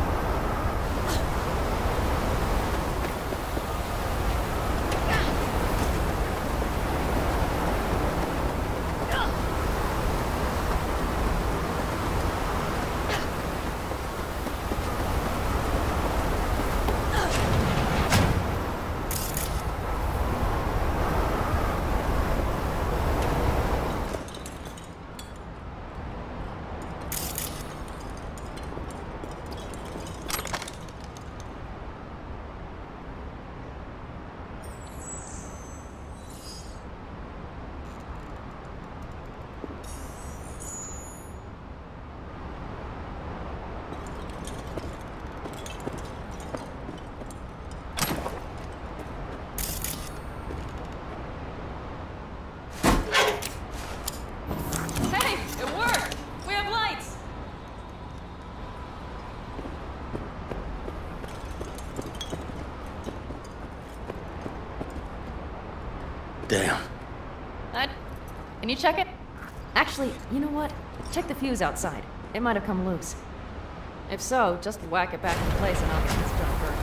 Damn. Uh, can you check it? Actually, you know what? Check the fuse outside. It might have come loose. If so, just whack it back in place and I'll get this job first.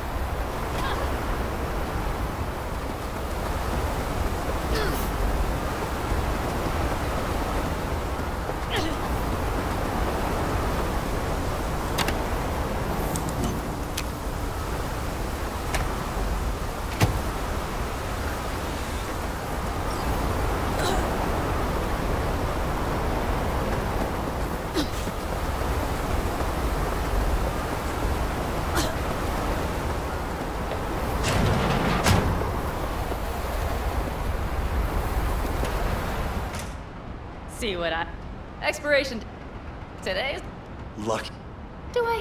See what I... Expiration... Today's... Lucky. Do I...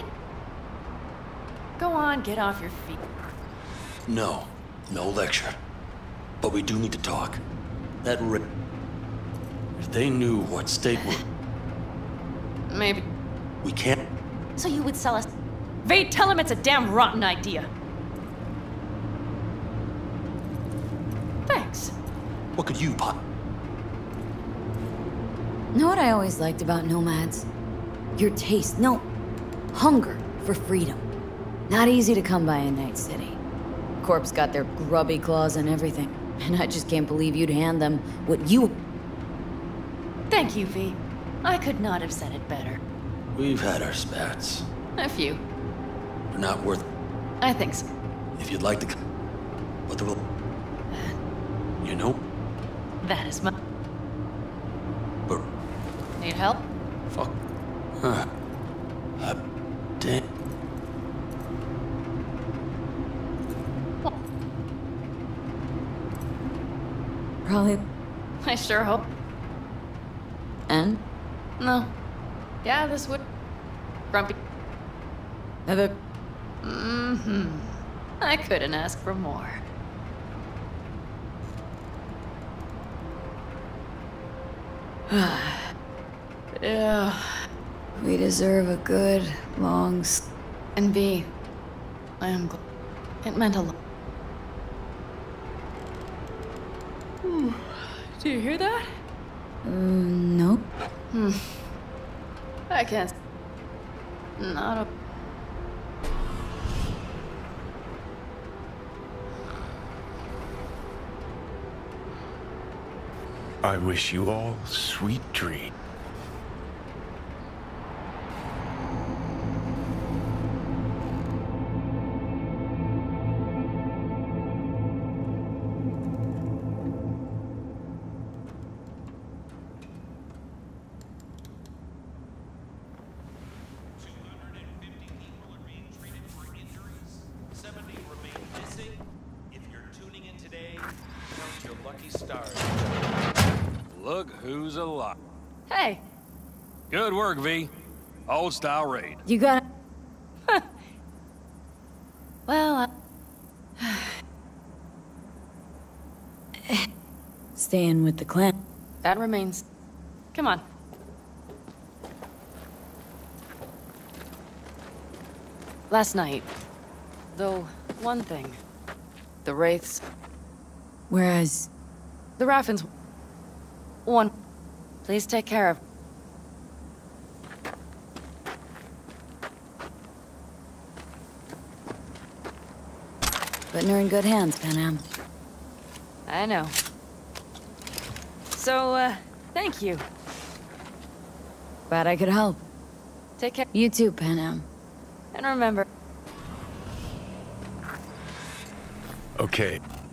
Go on, get off your feet. No. No lecture. But we do need to talk. That rip... If they knew what state we're... Maybe. We can't... So you would sell us... Vade, tell him it's a damn rotten idea. Thanks. What could you pot? Know what I always liked about nomads? Your taste, no, hunger for freedom. Not easy to come by in Night City. Corp's got their grubby claws and everything, and I just can't believe you'd hand them what you... Thank you, V. I could not have said it better. We've had our spats. A few. They're not worth... I think so. If you'd like to... But there will... You know? That is my... But... Need help? Fuck. Huh. Uh, damn. Probably... I sure hope. And? No. Yeah, this would... Grumpy. Ever... Mm-hmm. I couldn't ask for more. Yeah. We deserve a good, long... s- And V, I am glad. It meant a lot. Do you hear that? Um, nope. Hmm. I can't... Not a... I wish you all sweet dreams. Look who's alive. Hey. Good work, V. Old style raid. You got... Well, uh... Staying with the clan. that remains... Come on. Last night, though, one thing. The Wraiths, Whereas... the Raffens... One. Please take care of... Putting her in good hands, Panam. I know. So, uh, thank you. Glad I could help. Take care. You too, Panam. And remember... Okay,